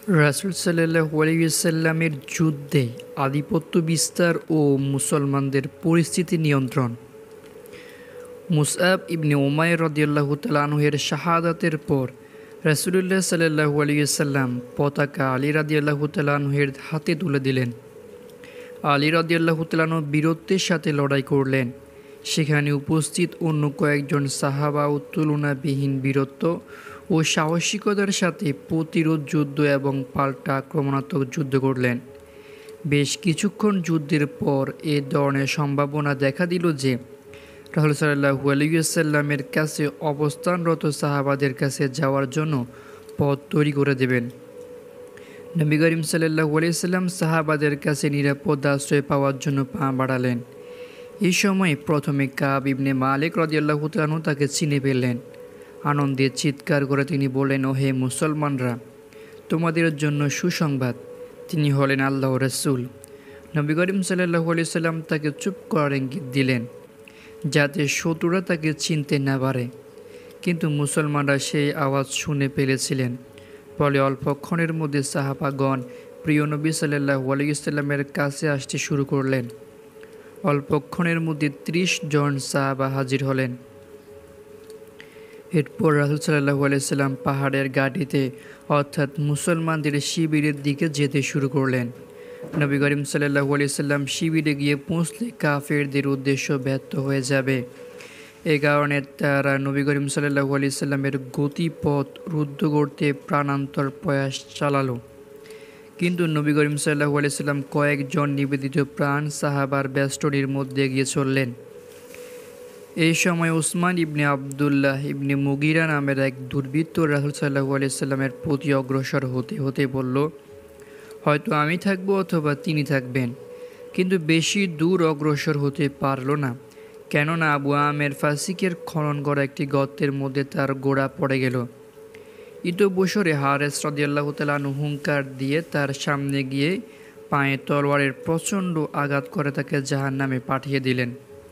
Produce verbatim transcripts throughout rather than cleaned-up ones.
রাসূল সাল্লাল্লাহু আলাইহি ওয়াসাল্লামের যুদ্ধে আধিপত্য বিস্তার ও মুসলমানদের পরিস্থিতি নিয়ন্ত্রণ। মুসআব ইবনে উমাইর রাদিয়াল্লাহু তাআলা আনহু-এর শাহাদাতের পর রাসূলুল্লাহ সাল্লাল্লাহু আলাইহি ওয়াসাল্লাম পতাকা আলী রাদিয়াল্লাহু তাআলা আনহু-এর হাতে তুলে দিলেন। আলী রাদিয়াল্লাহু তাআলা আনহু বীরত্বের সাথে লড়াই করলেন। সেখানে উপস্থিত অন্য কয়েকজন সাহাবাও তুলনাবিহীন বীরত্ব ও সাহসিকতার সাথে প্রতিরোধ যুদ্ধ এবং পাল্টা আক্রমণাত্মক যুদ্ধ করলেন। বেশ কিছুক্ষণ যুদ্ধের পর এ ধরনের সম্ভাবনা দেখা দিল যে রাসূল সাল্লাল্লাহু আলাইহি ওয়াসাল্লামের কাছে অবস্থানরত সাহাবাদের কাছে যাওয়ার জন্য পথ তৈরি করে দেবেন। নবী করিম সাল্লাল্লাহু আলাইহি ওয়াসাল্লাম সাহাবাদের কাছে নিরাপদ আশ্রয় পাওয়ার জন্য পা বাড়ালেন। এই সময় প্রথমে কাব ইবনে মালিক রাদিয়াল্লাহু তাআলা আনহু তাকে চিনে ফেললেন। আনন্দে চিৎকার করে তিনি বললেন, ও হে মুসলমানরা, তোমাদের জন্য সুসংবাদ, তিনি হলেন আল্লাহর রাসূল। নবী করিম সাল্লাল্লাহু আলাইহি ওয়াসাল্লাম তাকে চুপ করার ইঙ্গিত দিলেন যাতে শত্রুরা তাকে চিনতে না পারে, কিন্তু মুসলমানরা সেই আওয়াজ শুনে ফেলেছিলেন। ফলে অল্পক্ষণের মধ্যে সাহাবাগণ প্রিয় নবী সাল্লাল্লাহু আলাইহি ওয়াসাল্লামের কাছে আসতে শুরু করলেন। অল্পক্ষণের মধ্যে ত্রিশ জন সাহাবা হাজির হলেন। এরপর রাসূল সাল্লাল্লাহু আলাইহি ওয়াসাল্লাম পাহাড়ের ঘাটিতে অর্থাৎ মুসলমানদের শিবিরের দিকে যেতে শুরু করলেন। নবী করিম সাল্লাল্লাহু আলাইহি ওয়াসাল্লাম শিবিরে গিয়ে পৌঁছলে কাফেরদের উদ্দেশ্য ব্যর্থ হয়ে যাবে। এ কারণে তারা নবী করিম সাল্লাল্লাহু আলাইহি ওয়াসাল্লামের গতিপথ রুদ্ধ করতে প্রাণান্তর প্রয়াস চালালো। কিন্তু নবী করিম সাল্লাল্লাহু আলাইহি ওয়াসাল্লাম কয়েকজন নিবেদিত প্রাণ সাহাবার বেষ্টনীর মধ্যে এগিয়ে চললেন। এই সময় উসমান ইবনে আবদুল্লাহ ইবনে মুগিরা নামের এক দুর্বৃত্ত রাসূল সাল্লাল্লাহু আলাইহি ওয়াসাল্লামের প্রতি অগ্রসর হতে হতে বলল, হয়তো আমি থাকব অথবা তিনি থাকবেন, কিন্তু বেশি দূর অগ্রসর হতে পারল না, কেননা আবু আমের ফাসিকের খনন করা একটি গর্তের মধ্যে তার গোড়া পড়ে গেল। ইতোবসরে হারেস রাদিয়াল্লাহু তাআলা আনহু হুঙ্কার দিয়ে তার সামনে গিয়ে পায়ে তলোয়ারের প্রচণ্ড আঘাত করে তাকে জাহান্নামে পাঠিয়ে দিলেন।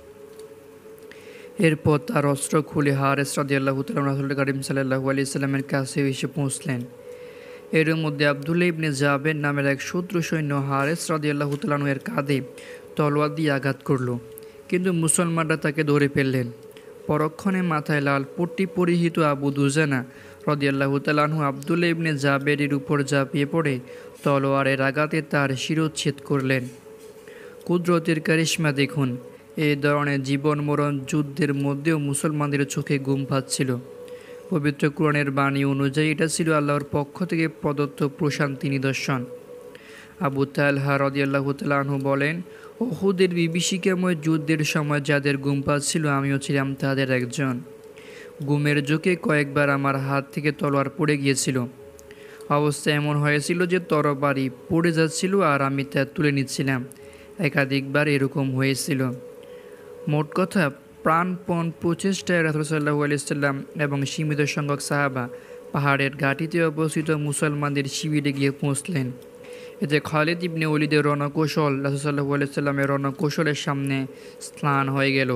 এরপর তার অস্ত্র খুলে হারেস রাদিয়াল্লাহু তাআলা রাসূল করিম সাল্লাল্লাহু আলাইহি ওয়াসাল্লামের কাছে এসে পৌঁছলেন। এর মধ্যে আব্দুল্লাহ ইবনে জাবের নামের এক শত্রু সৈন্য হারেস রাদিয়াল্লাহু তাআলা এর কাঁধে তলোয়ার দিয়ে আঘাত করল, কিন্তু মুসলমানরা তাকে ধরে ফেললেন। পরক্ষণে মাথায় লাল পট্টি পরিহিত আবু দুজানা রাদিয়াল্লাহু তাআলা আনহু আব্দুল্লাহ ইবনে জাবেরের উপর ঝাঁপিয়ে পড়ে তলোয়ারের আঘাতে তার শিরোচ্ছেদ করলেন। কুদরতের কারিশমা দেখুন, এই ধরনের জীবন মরণ যুদ্ধের মধ্যেও মুসলমানদের চোখে ঘুম পাচ্ছিল। পবিত্র কুরআনের বাণী অনুযায়ী এটা ছিল আল্লাহর পক্ষ থেকে প্রদত্ত প্রশান্তি নিদর্শন। আবু তালহা রাদিয়াল্লাহু তাআলা আনহু বলেন, উহুদের বিভীষিকাময় যুদ্ধের সময় যাদের ঘুম পাচ্ছিল আমিও ছিলাম তাদের একজন। ঘুমের জোকে কয়েকবার আমার হাত থেকে তলোয়ার পড়ে গিয়েছিল। অবস্থা এমন হয়েছিল যে তরবারি পড়ে যাচ্ছিল আর আমি তা তুলে নিচ্ছিলাম। একাধিকবার এরকম হয়েছিল। মোট কথা, প্রাণপণ প্রচেষ্টায় রাসূল সাল্লাল্লাহু আলাইহি ওয়াসাল্লাম এবং সীমিত সংখ্যক সাহাবা পাহাড়ের ঘাটিতে অবস্থিত মুসলমানদের শিবিরে গিয়ে পৌঁছলেন। এতে খালিদ ইবনে ওলীদের রণকৌশল রাসূল সাল্লাল্লাহু আলাইহি ওয়াসাল্লামের রণকৌশলের সামনে স্নান হয়ে গেল।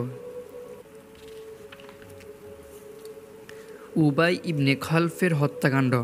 উবাই ইবনে খালফের হত্যাকাণ্ড।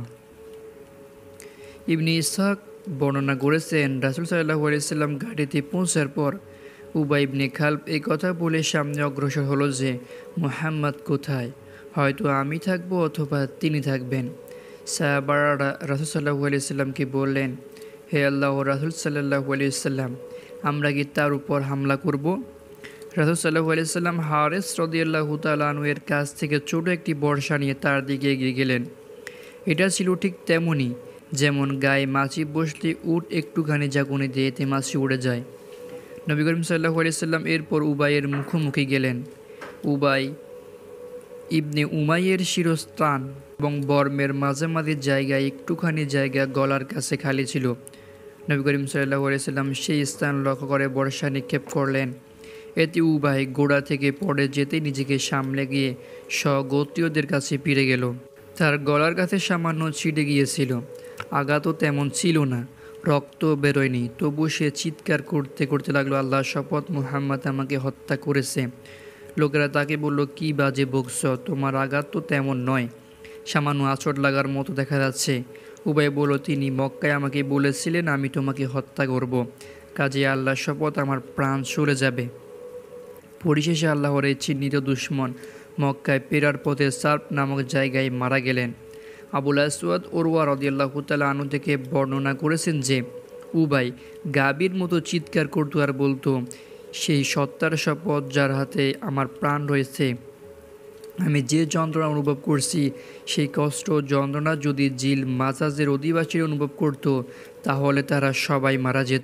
ইবনে ইসহাক বর্ণনা করেছেন, রাসূল সাল্লাল্লাহু আলাইহি ওয়াসাল্লাম ঘাটিতে পৌঁছার পর উবাই ইবনে খালফ এই কথা বলে সামনে অগ্রসর হলো যে মুহাম্মদ কোথায়, হয়তো আমি থাকবো অথবা তিনি থাকবেন। সাহাবারা রাসূল সাল্লাল্লাহু আলাইহি ওয়াসাল্লামকে বললেন, হে আল্লাহর রাসূল সাল্লাল্লাহু আলাইহি ওয়াসাল্লাম, আমরা কি তার উপর হামলা করব? রাসূল সাল্লাল্লাহু আলাইহি ওয়াসাল্লাম হারেস রাদিয়াল্লাহু তাআলা আনহু এর কাছ থেকে ছোট একটি বর্শা নিয়ে তার দিকে এগিয়ে গেলেন। এটা ছিল ঠিক তেমনই যেমন গায়ে মাছি বসলে উট একটুখানি ঝাঁকুনি দিয়ে এতে মাছি উড়ে যায়। নবী করিম সাল্লাল্লাহু আলাইহি ওয়াসাল্লাম এরপর উবাইয়ের মুখোমুখি গেলেন। উবাই ইবনে উমাইয়ের শিরস্ত্রাণ এবং বর্মের মাঝামাঝি জায়গায় একটুখানি জায়গা গলার কাছে খালি ছিল। নবী করিম সাল্লাল্লাহু আলাইহি ওয়াসাল্লাম সেই স্থান লক্ষ্য করে বর্শা নিক্ষেপ করলেন। এতে উবাই গোড়া থেকে পড়ে যেতে নিজেকে সামলে গিয়ে স্বগোত্রীয়দের কাছে ফিরে গেল। তার গলার কাছে সামান্য ছিটে গিয়েছিল, আঘাতও তেমন ছিল না, রক্ত বেরোয়নি, তবু সে চিৎকার করতে করতে লাগলো, আল্লাহর শপথ, মুহাম্মদ আমাকে হত্যা করেছে। লোকেরা তাকে বলল, কি বাজে বকছ, তোমার আঘাত তো তেমন নয়, সামান্য আঁচড় লাগার মতো দেখা যাচ্ছে, উবাই বলল, তিনি মক্কায় আমাকে বলেছিলেন আমি তোমাকে হত্যা করব, কাজে আল্লাহর শপথ আমার প্রাণ চলে যাবে। পরিশেষে আল্লাহর এই চিহ্নিত দুশ্মন মক্কায় পেরার পথে সার্প নামক জায়গায় মারা গেলেন। আবুল আসওয়াদ ওরওয়া রাদিয়াল্লাহু তাআলা আনহু থেকে বর্ণনা করেছেন যে উবাই গাভীর মতো চিৎকার করত আর বলতো, সেই সত্তার শপথ যার হাতে আমার প্রাণ রয়েছে, আমি যে যন্ত্রণা অনুভব করছি সেই কষ্ট যন্ত্রণা যদি জিল মাজাজের অধিবাসীরা অনুভব করত তাহলে তারা সবাই মারা যেত।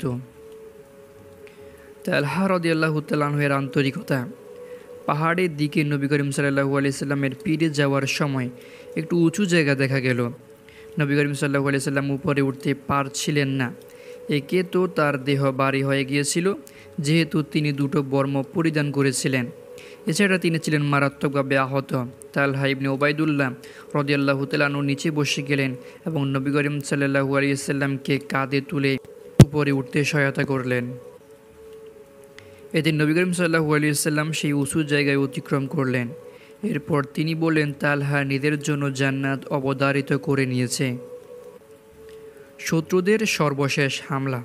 তালহা রাদিয়াল্লাহু তাআলা আনহু এর আন্তরিকতা। পাহাড়ের দিকে নবী করিম সাল্লাল্লাহু আলাইহি সাল্লামের পিঠে যাওয়ার সময় একটু উঁচু জায়গা দেখা গেল। নবী করিম সাল্লাল্লাহু আলাইহি সাল্লাম উপরে উঠতে পারছিলেন না। একে তো তার দেহ ভারী হয়ে গিয়েছিল, যেহেতু তিনি দুটো বর্ম পরিধান করেছিলেন, এছাড়া তিনি ছিলেন মারাত্মকভাবে আহত। তালহা ইবনে উবাইদুল্লাহ রাদিয়াল্লাহু তাআলা আনহু নিচে বসে গেলেন এবং নবী করিম সাল্লাল্লাহু আলাইহি সাল্লামকে কাঁধে তুলে উপরে উঠতে সহায়তা করলেন। এতে নবী করিম সাল্লাল্লাহু আলাইহি সাল্লাম সেই উঁচু জায়গায় অতিক্রম করলেন। এরপর তিনি বললেন, তালহা নিজের জন্য জান্নাত অবধারিত করে নিয়েছে। শত্রুদের সর্বশেষ হামলা।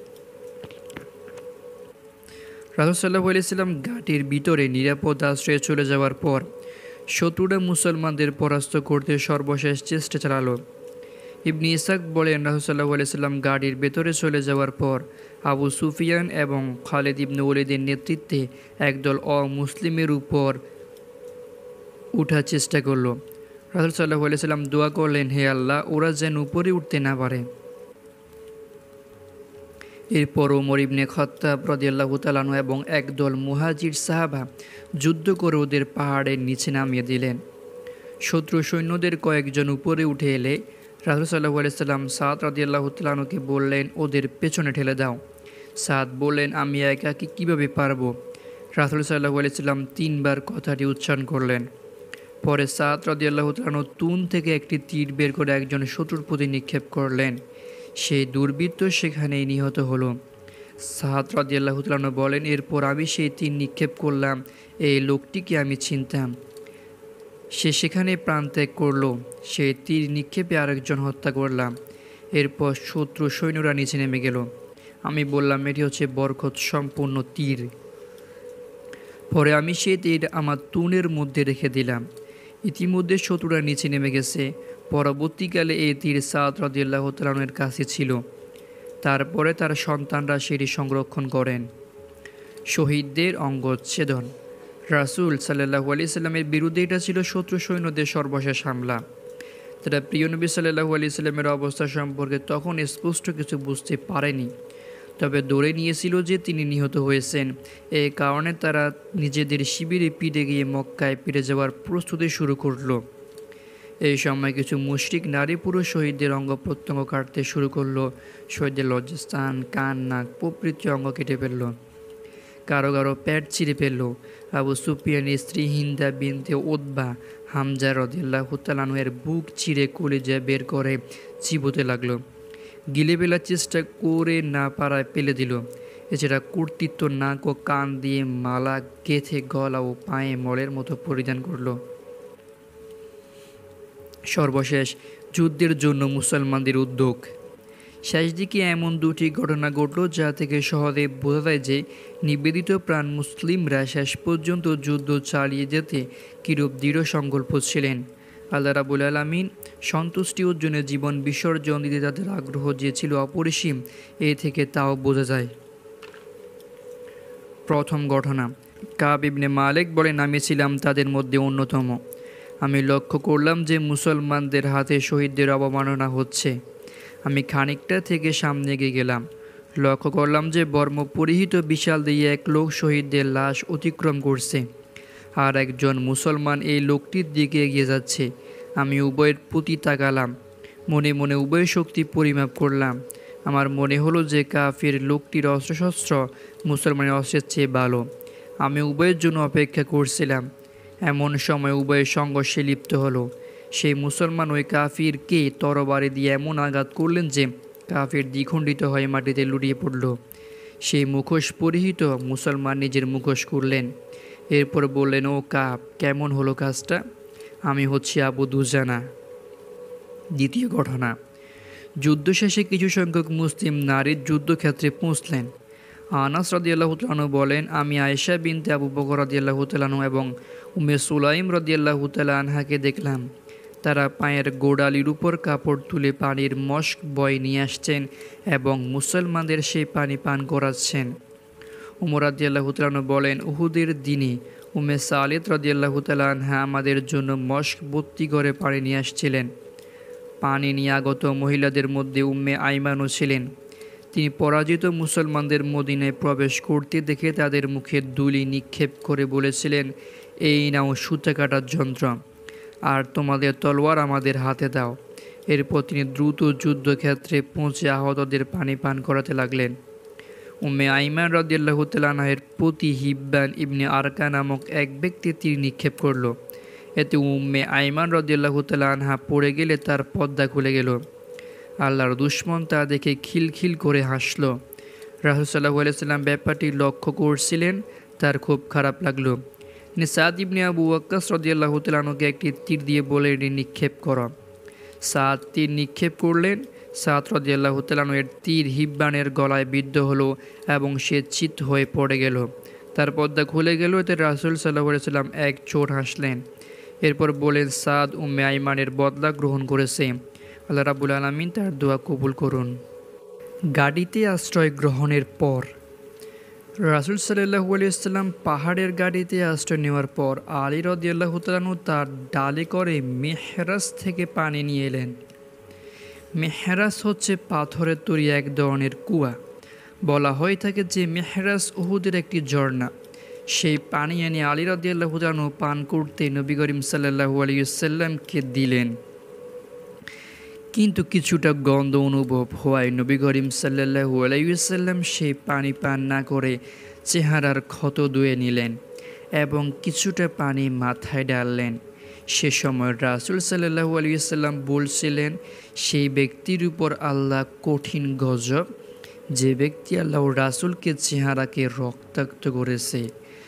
রাসূল সাল্লাল্লাহু আলাইহি সাল্লাম ঘাটির ভিতরে নিরাপদ আশ্রয়ে চলে যাওয়ার পর শত্রুরা মুসলমানদের পরাস্ত করতে সর্বশেষ চেষ্টা চালালো। ইবনে ইসহাক বলেন, রাসূল সাল্লাল্লাহু আলাইহি সাল্লাম গাড়ির ভেতরে চলে যাওয়ার পর আবু সুফিয়ান এবং খালিদ ইবনে ওলীদের নেতৃত্বে একদল অমুসলিমের উপর উঠার চেষ্টা করল। রাসূল সাল্লাল্লাহু আলাইহি সাল্লাম দোয়া করলেন, হে আল্লাহ, ওরা যেন উপরে উঠতে না পারে। এরপর ওমর ইবনে খাত্তাব রাদিয়াল্লাহু তাআলা আনহু এবং একদল মুহাজির সাহাবা যুদ্ধ করে ওদের পাহাড়ের নিচে নামিয়ে দিলেন। শত্রু সৈন্যদের কয়েকজন উপরে উঠে এলে রাসূল সাল্লাল্লাহু আলাইহি সাল্লাম সাদ রাদিয়াল্লাহু তাআলা আনহুকে বললেন, ওদের পেছনে ঠেলে দাও। সাদ বললেন, আমি একাকী কীভাবে পারবো? রাসূল সাল্লাল্লাহু আলাইহি সাল্লাম তিনবার কথাটি উচ্চারণ করলেন। পরে সাদ রাদিয়াল্লাহু তাআলা আনহু তুন থেকে একটি তীর বের করে একজন শত্রুর প্রতি নিক্ষেপ করলেন। সেই দুর্বৃত্ত সেখানেই নিহত হলো। সাদ রাদিয়াল্লাহু তাআলা আনহু বলেন, এরপর আমি সেই তীর নিক্ষেপ করলাম, এই লোকটিকে আমি চিনতাম, সে সেখানে প্রাণ ত্যাগ করল। সেই তীর নিক্ষেপে আরেকজন হত্যা করলাম। এরপর শত্রু সৈন্যরা নিচে নেমে গেল। আমি বললাম, এটি হচ্ছে বরকত সম্পূর্ণ তীর। পরে আমি সেই তীর আমার তুনের মধ্যে রেখে দিলাম। ইতিমধ্যে শত্রুরা নিচে নেমে গেছে। পরবর্তীকালে এই তীর সাদ রাদিয়াল্লাহু তাআলা আনহুর কাছে ছিল। তারপরে তার সন্তানরা সেটি সংরক্ষণ করেন। শহীদদের অঙ্গচ্ছেদন। রাসূল সাল্লাল্লাহু আলাইহি সাল্লামের বিরুদ্ধে এটা ছিল শত্রু সৈন্যদের সর্বশেষ হামলা। তারা প্রিয় নবী সাল্লাল্লাহু আলাইহি সাল্লামের অবস্থা সম্পর্কে তখন স্পষ্ট কিছু বুঝতে পারেনি, তবে ধরে নিয়েছিল যে তিনি নিহত হয়েছেন। এই কারণে তারা নিজেদের শিবিরে পিঠে গিয়ে মক্কায় ফিরে যাওয়ার প্রস্তুতি শুরু করল। এই সময় কিছু মুশরিক নারী পুরুষ শহীদদের অঙ্গ প্রত্যঙ্গ কাটতে শুরু করলো। শহীদদের লজ্জাস্থান, কান, নাক প্রভৃতি অঙ্গ কেটে ফেলল। কারো কারো পেট ছিঁড়ে ফেলল। আবু সুফিয়ানের স্ত্রী হিন্দা বিনতে উতবা হামজা রাদিয়াল্লাহু তাআলা আনহু এর বুক ছিঁড়ে কলিজা বের করে চিবোতে লাগলো। গিলে ফেলার চেষ্টা করে না পারায় ফেলে দিল। এছাড়া কর্তৃত্ব নাক ও কান দিয়ে মালা গেঁথে গলা ও পায়ে মলের মতো পরিধান করল। সর্বশেষ যুদ্ধের জন্য মুসলমানদের উদ্যোগ। শেষ দিকে এমন দুটি ঘটনা ঘটল যা থেকে সহজে বোঝা যায় যে নিবেদিত প্রাণ মুসলিমরা শেষ পর্যন্ত যুদ্ধ চালিয়ে যেতে কিরূপ দৃঢ় সংকল্প ছিলেন। আল্লাহ রাব্বুল আলামিন সন্তুষ্টি অর্জনে জীবন বিসর্জন দিতে তাদের আগ্রহ যে ছিল অপরিসীম, এ থেকে তাও বোঝা যায়। প্রথম ঘটনা। কাব ইবনে মালিক বলেন, আমি ছিলাম তাদের মধ্যে অন্যতম। আমি লক্ষ্য করলাম যে মুসলমানদের হাতে শহীদদের অবমাননা হচ্ছে। আমি খানিকটা থেকে সামনে এগিয়ে গেলাম। লক্ষ্য করলাম যে বর্ম পরিহিত বিশাল দিয়ে এক লোক শহীদদের লাশ অতিক্রম করছে, আর একজন মুসলমান এই লোকটির দিকে এগিয়ে যাচ্ছে। আমি উভয়ের প্রতি তাকালাম, মনে মনে উভয় শক্তি পরিমাপ করলাম। আমার মনে হলো যে কাফির লোকটির অস্ত্রশস্ত্র মুসলমানের অস্ত্রের চেয়ে ভালো। আমি উভয়ের জন্য অপেক্ষা করছিলাম। এমন সময় উভয়ের সংঘর্ষে লিপ্ত হলো। সেই মুসলমান ওই কাফিরকে তরবারি দিয়ে এমন আঘাত করলেন যে কাফির দ্বিখণ্ডিত হয়ে মাটিতে লুটিয়ে পড়ল। সেই মুখোশ পরিহিত মুসলমান নিজের মুখোশ করলেন। এরপর বললেন, ও কাব, কেমন হলো কাজটা? আমি হচ্ছি আবু দুজানা। দ্বিতীয় ঘটনা। যুদ্ধ শেষে কিছু সংখ্যক মুসলিম নারীর যুদ্ধক্ষেত্রে পৌঁছলেন। আনাস রাদিয়াল্লাহু তাআলা আনহু বলেন, আমি আয়েশা বিনতে আবু বকর রাদিয়াল্লাহু তাআলা আনহু এবং উম্মে সুলাইম রাদিয়াল্লাহু তাআলা আনহাকে দেখলাম। তারা পায়ের গোড়ালির উপর কাপড় তুলে পানির মশক বয় নিয়ে আসছেন এবং মুসলমানদের সেই পানি পান করাচ্ছেন। উমর রাদিয়াল্লাহু তাআলা আনহু বলেন, উহুদের দিনে উম্মে সালিত রাদিয়াল্লাহু তাআলা আনহা আমাদের জন্য মশক ভর্তি করে পানি নিয়ে আসছিলেন। পানি নিয়ে আগত মহিলাদের মধ্যে উম্মে আইমানও ছিলেন। তিনি পরাজিত মুসলমানদের মদিনায় প্রবেশ করতে দেখে তাদের মুখে ধুলি নিক্ষেপ করে বলেছিলেন, এই নাও সুতা কাটার যন্ত্র, আর তোমাদের তলোয়ার আমাদের হাতে দাও। এরপর তিনি দ্রুত যুদ্ধক্ষেত্রে পৌঁছে আহতদের পানি পান করাতে লাগলেন। উম্মে আইমান রাদিয়াল্লাহু তাআলা আনহার প্রতি হিব্বান ইবনে আরকা নামক এক ব্যক্তি তীর নিক্ষেপ করল। এতে উম্মে আইমান রাদিয়াল্লাহু তাআলা আনহা পড়ে গেলে তার পর্দা খুলে গেল। আল্লাহর দুশমন তা দেখে খিলখিল করে হাসল। রাসূল সাল্লাল্লাহু আলাইহি সাল্লাম ব্যাপারটি লক্ষ্য করছিলেন, তার খুব খারাপ লাগলো। তিনি সাদ ইবনে আবু ওয়াক্কাস রাদিয়াল্লাহু তাআলা আনহুকে একটি তীর দিয়ে বলে, এটি নিক্ষেপ করো। সাদ তীর নিক্ষেপ করলেন। সাদ রাদিয়াল্লাহু তাআলা আনহু এর তীর হিব্বানের গলায় বিদ্ধ হলো এবং সে চিত হয়ে পড়ে গেল। তার পর্দা খুলে গেল। এতে রাসূল সাল্লাল্লাহু আলাইহি সাল্লাম এক চোট হাসলেন। এরপর বলেন, সাদ উম্মে আইমানের বদলা গ্রহণ করেছে। আল্লাহ রাব্বুল আলামিন তার দোয়া কবুল করুন। গাড়িতে আশ্রয় গ্রহণের পর রাসূল সাল্লাল্লাহু আলাইহি ওয়াসাল্লাম পাহাড়ের গাড়িতে আশ্রয় নেওয়ার পর আলী রাদিয়াল্লাহু তাআলা আনহু তার ডালে করে মেহরাজ থেকে পানি নিয়ে এলেন। মেহরাজ হচ্ছে পাথরের তৈরি এক ধরনের কুয়া। বলা হয়ে থাকে যে মেহরাজ উহুদের একটি ঝর্ণা। সেই পানি এনে আলী রাদিয়াল্লাহু তাআলা আনহু পান করতে নবী করিম সাল্লাল্লাহু আলাইহি ওয়াসাল্লামকে দিলেন। কিন্তু কিছুটা গন্ধ অনুভব হওয়ায় নবী করিম সাল্লাল্লাহু আলাইহি ওয়াসাল্লাম সেই পানি পান না করে চেহারার ক্ষত ধুয়ে নিলেন এবং কিছুটা পানি মাথায় ঢাললেন। সে সময় রাসূল সাল্লাল্লাহু আলাইহি ওয়াসাল্লাম বলছিলেন, সেই ব্যক্তির উপর আল্লাহ কঠিন গজব, যে ব্যক্তি আল্লাহ ও রাসূলকে চেহারাকে রক্তাক্ত করেছে।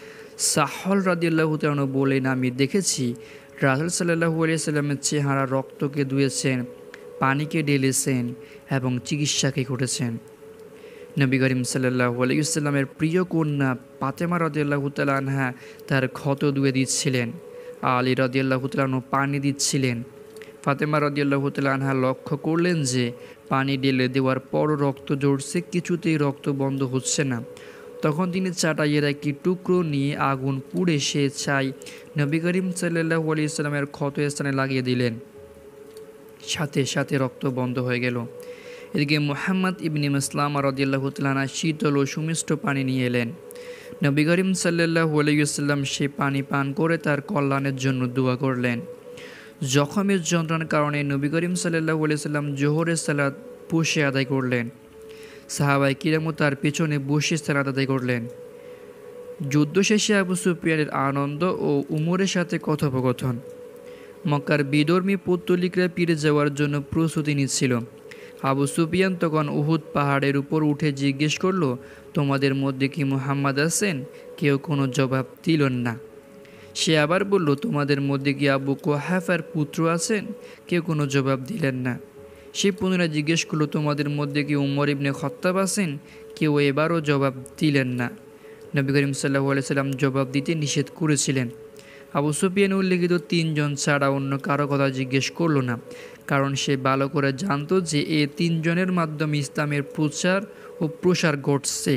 সাহল রাদিয়াল্লাহু তাআলা বলেন, আমি দেখেছি রাসূল সাল্লাল্লাহু আলাইহি ওয়াসাল্লামের চেহারা রক্তকে ধুয়েছেন, পানিকে ঢেলেছেন এবং চিকিৎসাকে করেছেন। নবী করিম সাল্লাল্লাহু আলাইহি ওয়াসাল্লামের প্রিয় কন্যা ফাতেমা রাদিয়াল্লাহু তাআলা আনহা তার ক্ষত ধুয়ে দিচ্ছিলেন। আলী রাদিয়াল্লাহু তাআলা আনহু পানি দিচ্ছিলেন। ফাতেমা রাদিয়াল্লাহু তাআলা আনহা লক্ষ্য করলেন যে পানি ঢেলে দেওয়ার পরও রক্ত ঝরছে, কিছুতেই রক্ত বন্ধ হচ্ছে না। তখন তিনি চাটাইয়ের একটি টুকরো নিয়ে আগুন পুড়ে সে ছাই নবী করিম সাল্লাল্লাহু আলাইহি ওয়াসাল্লামের ক্ষত স্থানে লাগিয়ে দিলেন। সাথে সাথে রক্ত বন্ধ হয়ে গেল। এদিকে মুহাম্মদ ইবনে মাসলামা রাদিয়াল্লাহু তাআলা আনহু শীতল ও সুমিষ্ট পানি নিয়ে এলেন। নবী করিম সাল্লাল্লাহু আলাইহি ওয়াসাল্লাম সেই পানি পান করে তার কল্যাণের জন্য দোয়া করলেন। জখমের যন্ত্রণার কারণে নবী করিম সাল্লাল্লাহু আলাইহি ওয়াসাল্লাম জোহরের সালাত বসে আদায় করলেন। সাহাবায়ে কিরামও তার পেছনে বসে সালাত আদায় করলেন। যুদ্ধ শেষে আবু সুফিয়ানের আনন্দ ও উমরের সাথে কথোপকথন। মক্কার বিধর্মী পৌত্তলিকরা ফিরে যাওয়ার জন্য প্রস্তুতি নিচ্ছিল। আবু সুফিয়ান তখন উহুদ পাহাড়ের উপর উঠে জিজ্ঞেস করল, তোমাদের মধ্যে কি মুহাম্মদ আছেন? কেউ কোনো জবাব দিল না। সে আবার বলল, তোমাদের মধ্যে কি আবু কুহাফার পুত্র আছেন? কেউ কোনো জবাব দিলেন না। সে পুনরায় জিজ্ঞেস করল, তোমাদের মধ্যে কি উমর ইবনে খাত্তাব আছেন? কেউ এবারও জবাব দিলেন না। নবী করিম সাল্লাল্লাহু আলাইহি সাল্লাম জবাব দিতে নিষেধ করেছিলেন। আবু সুফিয়ান উল্লেখিত তিনজন ছাড়া অন্য কারো কথা জিজ্ঞেস করল না, কারণ সে ভালো করে জানত যে এ তিনজনের মাধ্যমে ইসলামের প্রচার ও প্রসার ঘটছে।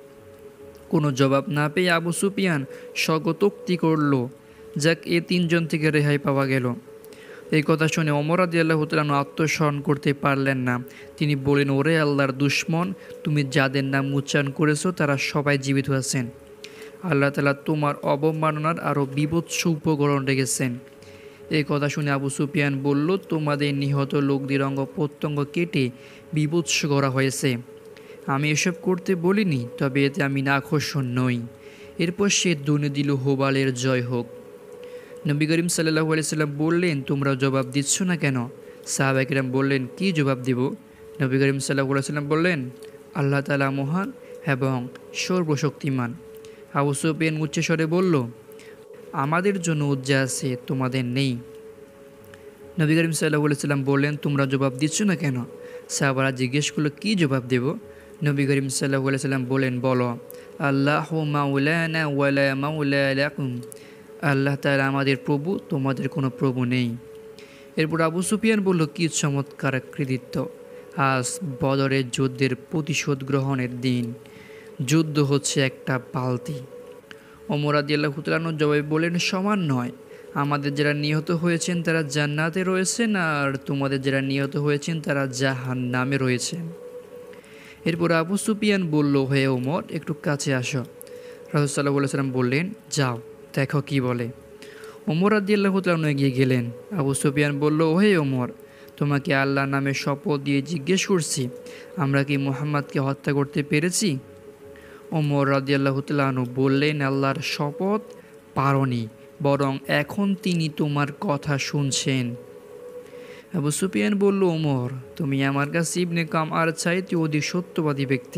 কোনো জবাব না পেয়ে আবু সুফিয়ান স্বগতোক্তি করল, যাক এ তিনজন থেকে রেহাই পাওয়া গেল। এই কথা শুনে ওমর রাদিয়াল্লাহু তাআলা আনহু আত্মসহন করতে পারলেন না। তিনি বলেন, ওরে আল্লাহর দুশমন, তুমি যাদের নাম উচ্চারণ করেছো তারা সবাই জীবিত আছেন। আল্লাহ তাআলা তোমার অবমাননার আরও বিভৎস উপকরণ রেখেছেন। এই কথা শুনে আবু সুফিয়ান বলল, তোমাদের নিহত লোকদের অঙ্গ প্রত্যঙ্গ কেটে বিভৎস করা হয়েছে। আমি এসব করতে বলিনি, তবে এতে আমি নাখোশ নই। এরপর সে ধ্বনি দিল, হোবালের জয় হোক। নবী করিম সাল্লাল্লাহু আলাইহি সাল্লাম বললেন, তোমরা জবাব দিচ্ছ না কেন? সাহাবায়ে কিরাম বললেন, কি জবাব দিব? নবী করিম সাল্লাল্লাহু আলাইহি সাল্লাম বললেন, আল্লাহ তাআলা মহান এবং সর্বশক্তিমান। আবু সুফিয়ান উচ্চস্বরে বলল, আমাদের জন্য উজ্জা আছে, তোমাদের নেই। নবী করিম সাল্লাল্লাহু আলাইহি সাল্লাম বললেন, তোমরা জবাব দিচ্ছ না কেন? সাহাবারা জিজ্ঞেস করলো কী জবাব দেব? নবী করিম সাল্লাল্লাহু আলাইহি সাল্লাম বলেন, বলো আল্লাহু মাওলানা ওয়ালা মাওলা লাকুম, আল্লাহ তাআলা আমাদের প্রভু, তোমাদের কোনো প্রভু নেই। এরপর আবু সুফিয়ান বলল, কী চমৎকার কৃতিত্ব! আজ বদরের যুদ্ধের প্রতিশোধ গ্রহণের দিন। যুদ্ধ হচ্ছে একটা বালতি। ওমর রাদিয়াল্লাহু তাআলা আনহু জবাবে বলেন, সমান নয়। আমাদের যারা নিহত হয়েছেন তারা জান্নাতে রয়েছেন, আর তোমাদের যারা নিহত হয়েছেন তারা জাহান্নামে রয়েছেন। এরপর আবু সুফিয়ান বলল, হে ওমর, একটু কাছে আসো। রাসূল সাল্লাল্লাহু আলাইহি ওয়াসাল্লাম বললেন, যাও দেখো কি বলে। ওমর রাদিয়াল্লাহু তাআলা আনহু এগিয়ে গেলেন। আবু সুফিয়ান বলল, হে ওমর, তোমাকে আল্লাহর নামে শপথ দিয়ে জিজ্ঞেস করছি, আমরা কি মুহাম্মাদকে হত্যা করতে পেরেছি? ওমর রাদিয়াল্লাহু তাআলা আনহু বললেন, আল্লাহর শপথ, পারোনি, বরং এখন তিনি তোমার কথা শুনছেন। আবু সুফিয়ান বলল, ওমর, তুমি আমার কাছে ইবনে কামআর চাইতে অধিক সত্যবাদী ব্যক্তি।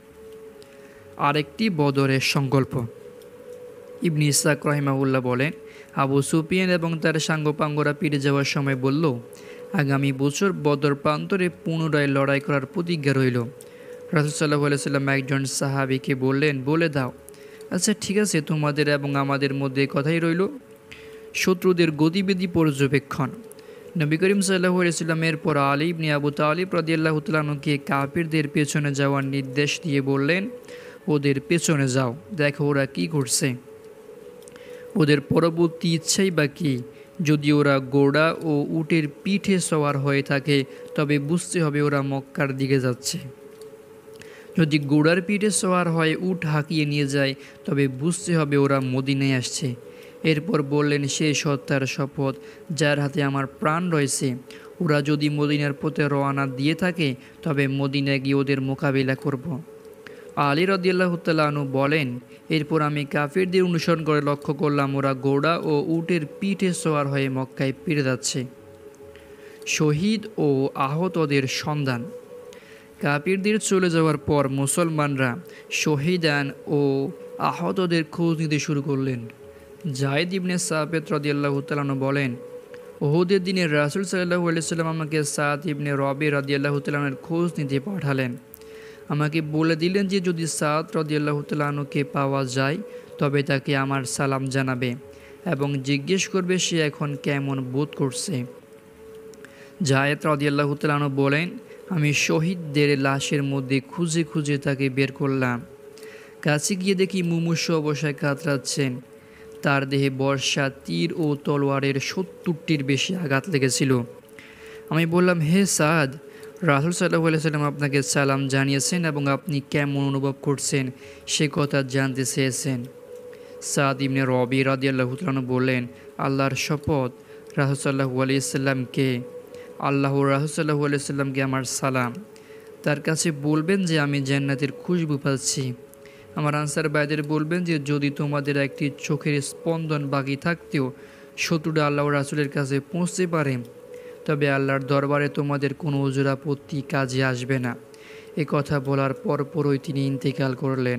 আরেকটি বদরের সংকল্প। ইবনে ইসহাক রাহিমাহুল্লাহ বলেন, আবু সুফিয়ান এবং তার সাঙ্গপাঙ্গরা ফিরে যাওয়ার সময় বলল, আগামী বছর বদর প্রান্তরে পুনরায় লড়াই করার প্রতিজ্ঞা রইল। রাসূল সাল্লাল্লাহু আলাইহি সাল্লাম একজন সাহাবীকে বললেন, বলে দাও। আচ্ছা ঠিক আছে, তোমাদের এবং আমাদের মধ্যে কথাই রইল, শত্রুদের গতিবিধি পর্যবেক্ষণ। নবী করিম সাল্লাল্লাহু আলাইহি সাল্লামের পর আলী ইবনে আবু তালিব রাদিয়াল্লাহু তাআলা আনহুকে কাফিরদের পেছনে যাওয়ার নির্দেশ দিয়ে বললেন, ওদের পেছনে যাও, দেখো ওরা কি করছে। ওদের পরবর্তী ইচ্ছাই বা কী? যদি ওরা ঘোড়া ও উটের পিঠে সওয়ার হয়ে থাকে তবে বুঝতে হবে ওরা মক্কার দিকে যাচ্ছে। যদি ঘোড়ার পিঠে সওয়ার হয়ে উট হাঁকিয়ে নিয়ে যায় তবে বুঝতে হবে ওরা মদিনায় আসছে। এরপর বললেন, সেই সত্তার শপথ যার হাতে আমার প্রাণ রয়েছে, ওরা যদি মদিনার পথে রওনা দিয়ে থাকে তবে মদিনায় গিয়ে ওদের মোকাবিলা করব। আলী রাদিয়াল্লাহু তাআলা আনহু বলেন, এরপর আমি কাফিরদের অনুসরণ করে লক্ষ্য করলাম ওরা ঘোড়া ও উটের পিঠে সওয়ার হয়ে মক্কায় ফিরে যাচ্ছে। শহীদ ও আহতদের সন্ধান। কাফিরদের চলে যাওয়ার পর মুসলমানরা শহীদান ও আহতদের খোঁজ নিতে শুরু করলেন। যায়েদ ইবনে সাবিত রাদিয়াল্লাহু তাআলা আনহু বলেন, উহুদের দিনে রাসূল সাল্লাল্লাহু আলাইহি সাল্লাম আমাকে সাদ ইবনে রবি রাদিয়াল্লাহু তাআলা আনহুর খোঁজ নিতে পাঠালেন। আমাকে বলে দিলেন যে যদি সাদ রাদিয়াল্লাহু তাআলা আনহুকে পাওয়া যায় তবে তাকে আমার সালাম জানাবে এবং জিজ্ঞেস করবে সে এখন কেমন বোধ করছে। যায়েদ রাদিয়াল্লাহু তাআলা আনহু বলেন, আমি শহীদদের লাশের মধ্যে খুঁজে খুঁজে তাকে বের করলাম। কাছে গিয়ে দেখি মুমূর্ষু অবস্থায় কাতরাচ্ছেন। তার দেহে বর্ষা তীর ও তলোয়ারের সত্তরটির বেশি আঘাত লেগেছিল। আমি বললাম, হে সাদ, রাসূল সাল্লাল্লাহু আলাইহি সাল্লাম আপনাকে সালাম জানিয়েছেন এবং আপনি কেমন অনুভব করছেন সে কথা জানতে চেয়েছেন। সাদ ইবনে রবি রাদিয়াল্লাহু তাআলা আনহু বললেন, আল্লাহর শপথ, রাসূল সাল্লাল্লাহু আলাইহি সাল্লামকে আল্লাহ রাসূল সাল্লাল্লাহু আলাইহি সাল্লামকে আমার সালাম। তার কাছে বলবেন যে আমি জান্নাতের খুশবু পাচ্ছি। আমার আনসার ভাইদের বলবেন যে যদি তোমাদের একটি চোখের স্পন্দন বাকি থাকতেও শত্রুরা আল্লাহ রাসূলের কাছে পৌঁছতে পারে তবে আল্লাহর দরবারে তোমাদের কোনো ওজর আপত্তি কাজে আসবে না। এ কথা বলার পরপরই তিনি ইন্তেকাল করলেন।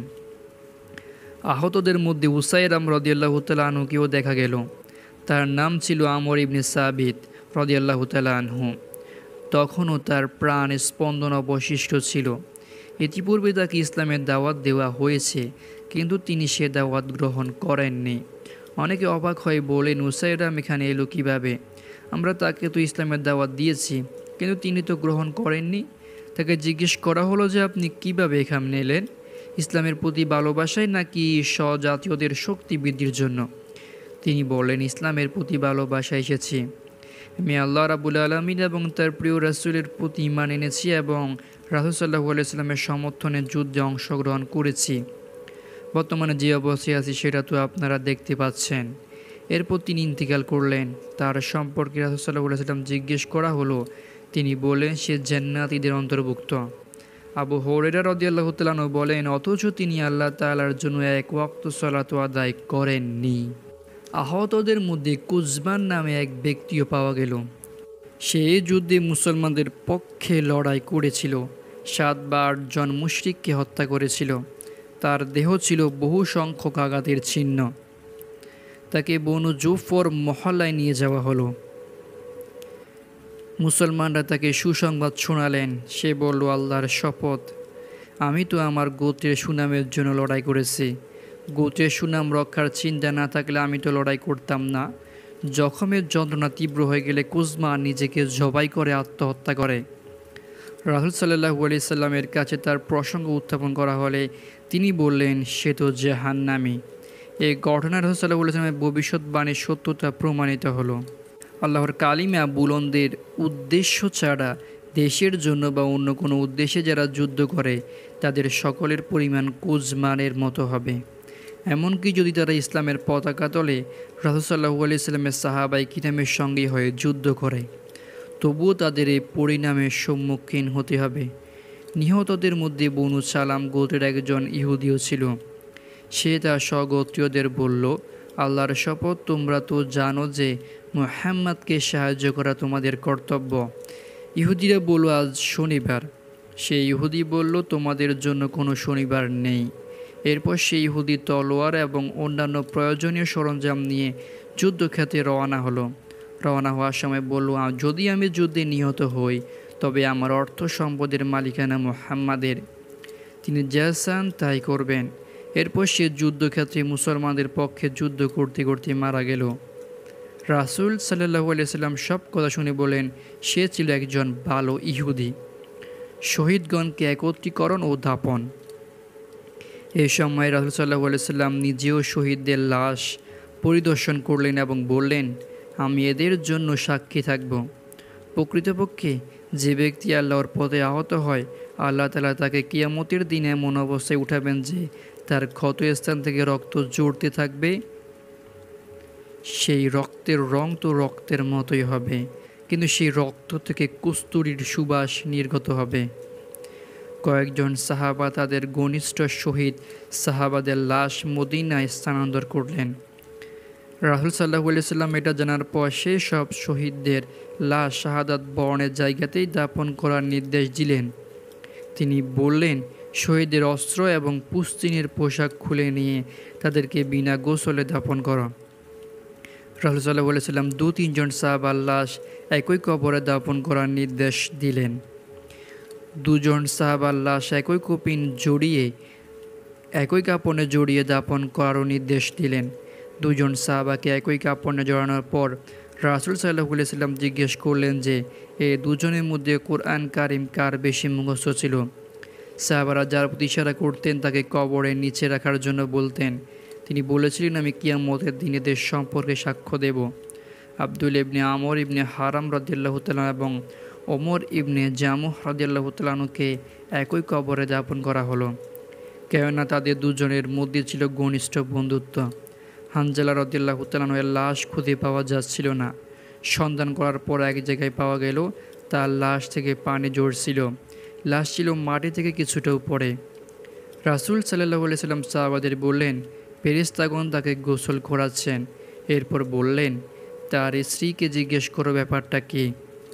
আহতদের মধ্যে উসাইরাম রাদিয়াল্লাহু তাআলা আনহুকেও দেখা গেল। তার নাম ছিল আমর ইবনে সাবিত রাদিয়াল্লাহু তাআলা আনহু। তখনও তার প্রাণ স্পন্দন অবশিষ্ট ছিল। ইতিপূর্বে তাকে ইসলামের দাওয়াত দেওয়া হয়েছে, কিন্তু তিনি সে দাওয়াত গ্রহণ করেননি। অনেকে অবাক হয়ে বলেন, উসাইরাম এখানে এলো কীভাবে? আমরা তাকে তো ইসলামের দাওয়াত দিয়েছি, কিন্তু তিনি তো গ্রহণ করেননি। তাকে জিজ্ঞেস করা হলো যে আপনি কিভাবে এখানে এলেন, ইসলামের প্রতি ভালোবাসায় নাকি স্বজাতীয়দের শক্তি বৃদ্ধির জন্য? তিনি বলেন, ইসলামের প্রতি ভালোবাসা এসেছি। আমি আল্লাহ রাব্বুল আলামিন এবং তার প্রিয় রাসূলের প্রতি ঈমান এনেছি এবং রাসূল সাল্লাল্লাহু আলাইহি সাল্লামের সমর্থনে যুদ্ধে অংশগ্রহণ করেছি। বর্তমানে যে অবস্থায় আছি সেটা তো আপনারা দেখতে পাচ্ছেন। এরপর তিনি ইন্তিকাল করলেন। তার সম্পর্কে রাসূল সাল্লাল্লাহু আলাইহি সাল্লাম জিজ্ঞেস করা হলো। তিনি বলেন, সে জান্নাতীদের অন্তর্ভুক্ত। আবু হুরায়রা রাদিয়াল্লাহু তাআলা আনহু বলেন, অথচ তিনি আল্লাহ তাআলার জন্য এক ওয়াক্ত সালাত আদায় করেননি। আহতদের মধ্যে কুজবান নামে এক ব্যক্তিও পাওয়া গেল। সে যুদ্ধে মুসলমানদের পক্ষে লড়াই করেছিল, সাত বা আটজন মুশরিককে হত্যা করেছিল। তার দেহ ছিল বহু সংখ্যক আঘাতের চিহ্ন। তাকে বনু জুফর মহল্লায় নিয়ে যাওয়া হলো। মুসলমানরা তাকে সুসংবাদ শোনালেন। সে বলল, আল্লাহর শপথ, আমি তো আমার গোত্রের সুনামের জন্য লড়াই করেছি। গোত্রের সুনাম রক্ষার চিন্তা না থাকলে আমি তো লড়াই করতাম না। জখমের যন্ত্রণা তীব্র হয়ে গেলে কুজমা নিজেকে জবাই করে আত্মহত্যা করে। রাসূল সাল্লাল্লাহু আলাইহি সাল্লামের কাছে তার প্রসঙ্গ উত্থাপন করা হলে তিনি বললেন, সে তো জাহান্নামী। এই ঘটনা রাসূল সাল্লাল্লাহু আলাইহি সাল্লামের ভবিষ্যৎবাণীর সত্যতা প্রমাণিত হলো। আল্লাহর কালিমা বুলন্দের উদ্দেশ্য ছাড়া দেশের জন্য বা অন্য কোনো উদ্দেশ্যে যারা যুদ্ধ করে তাদের সকলের পরিমাণ কুজমানের মতো হবে। এমনকি যদি তারা ইসলামের পতাকা তলে রাসূল সাল্লাল্লাহু আলাইহি সাল্লামের সাহাবায়ে কিরামের সঙ্গে হয়ে যুদ্ধ করে, তবুও তাদের এই পরিণামের সম্মুখীন হতে হবে। নিহতদের মধ্যে বনু সালাম গোত্রের একজন ইহুদিও ছিল। সে তার স্বগোত্রীয়দের বলল, আল্লাহর শপথ, তোমরা তো জানো যে মুহাম্মাদকে সাহায্য করা তোমাদের কর্তব্য। ইহুদিরা বলল, আজ শনিবার। সেই ইহুদি বলল, তোমাদের জন্য কোনো শনিবার নেই। এরপর সেই ইহুদি তলোয়ার এবং অন্যান্য প্রয়োজনীয় সরঞ্জাম নিয়ে যুদ্ধক্ষেত্রে রওনা হলো। রওনা হওয়ার সময় বলল, যদি আমি যুদ্ধে নিহত হই তবে আমার অর্থ সম্পদের মালিকানা মুহাম্মাদের, তিনি যা চান তাই করবেন। এরপর সে যুদ্ধক্ষেত্রে মুসলমানদের পক্ষে যুদ্ধ করতে করতে মারা গেল। রাসূল সাল্লাল্লাহু আলাইহি সাল্লাম সব কথা শুনে বলেন, সে ছিল একজন ভালো ইহুদি। শহীদগণকে একত্রীকরণ ও দাপন। এই সময় রাসূল সাল্লাল্লাহু আলাইহি সাল্লাম নিজেও শহীদদের লাশ পরিদর্শন করলেন এবং বললেন, আমি এদের জন্য সাক্ষী থাকব। প্রকৃতপক্ষে যে ব্যক্তি আল্লাহর পথে আহত হয়, আল্লাহ তাআলা তাকে কিয়ামতের দিনে এমন অবস্থায় উঠাবেন যে তার ক্ষত স্থান থেকে রক্ত ঝরতে থাকবে। সেই রক্তের রং তো রক্তের মতোই হবে, কিন্তু সেই রক্ত থেকে কস্তুরীর সুবাস নির্গত হবে। কয়েকজন সাহাবা তাদের ঘনিষ্ঠ শহীদ সাহাবাদের লাশ মদিনায় স্থানান্তর করলেন। রাসূল সাল্লাল্লাহু আলাইহি সাল্লাম এটা জানার পর সেই সব শহীদদের লাশ শাহাদাত বরণের জায়গাতেই দাপন করার নির্দেশ দিলেন। তিনি বললেন, শহীদদের অস্ত্র এবং পুস্তিনের পোশাক খুলে নিয়ে তাদেরকে বিনা গোসলে দাপন করো। রাসূল সাল্লাল্লাহু আলাইহি সাল্লাম দু তিনজন সাহাবার লাশ একই কবরে দাপন করার নির্দেশ দিলেন। দুজন সাহাবার লাশ একই কপিন জড়িয়ে একই কাপড়ে জড়িয়ে দাপন করারও নির্দেশ দিলেন। দুজন সাহাবাকে একই কাপড়ে জড়ানোর পর রাসূল সাল্লাল্লাহু আলাইহি সাল্লাম জিজ্ঞেস করলেন যে এ দুজনের মধ্যে কোরআন কারিম কার বেশি মুখস্থ ছিল। সাহাবারা যার প্রতি ইশারা করতেন তাকে কবরের নিচে রাখার জন্য বলতেন। তিনি বলেছিলেন, আমি কিয়ামতের দিন এদের সম্পর্কে সাক্ষ্য দেব। আব্দুল ইবনে আমর ইবনে হারাম রাদিয়াল্লাহু তাআলা এবং ওমর ইবনে জামুহ রাদিয়াল্লাহু তাআলাকে একই কবরে দাপন করা হলো, কেননা তাদের দুজনের মধ্যে ছিল ঘনিষ্ঠ বন্ধুত্ব। হানজালা রাদিয়াল্লাহু তাআলার লাশ খুঁজে পাওয়া যাচ্ছিল না। সন্ধান করার পর এক জায়গায় পাওয়া গেল, তার লাশ থেকে পানি ঝরছিল। লাশ ছিল মাটি থেকে কিছুটা উপরে। রাসূল সাল্লাল্লাহু আলাইহি সাল্লাম সাহাবাদের বললেন, ফেরেশতাগণ তাকে গোসল করাচ্ছেন। এরপর বললেন, তার স্ত্রীকে জিজ্ঞেস করো ব্যাপারটা কি।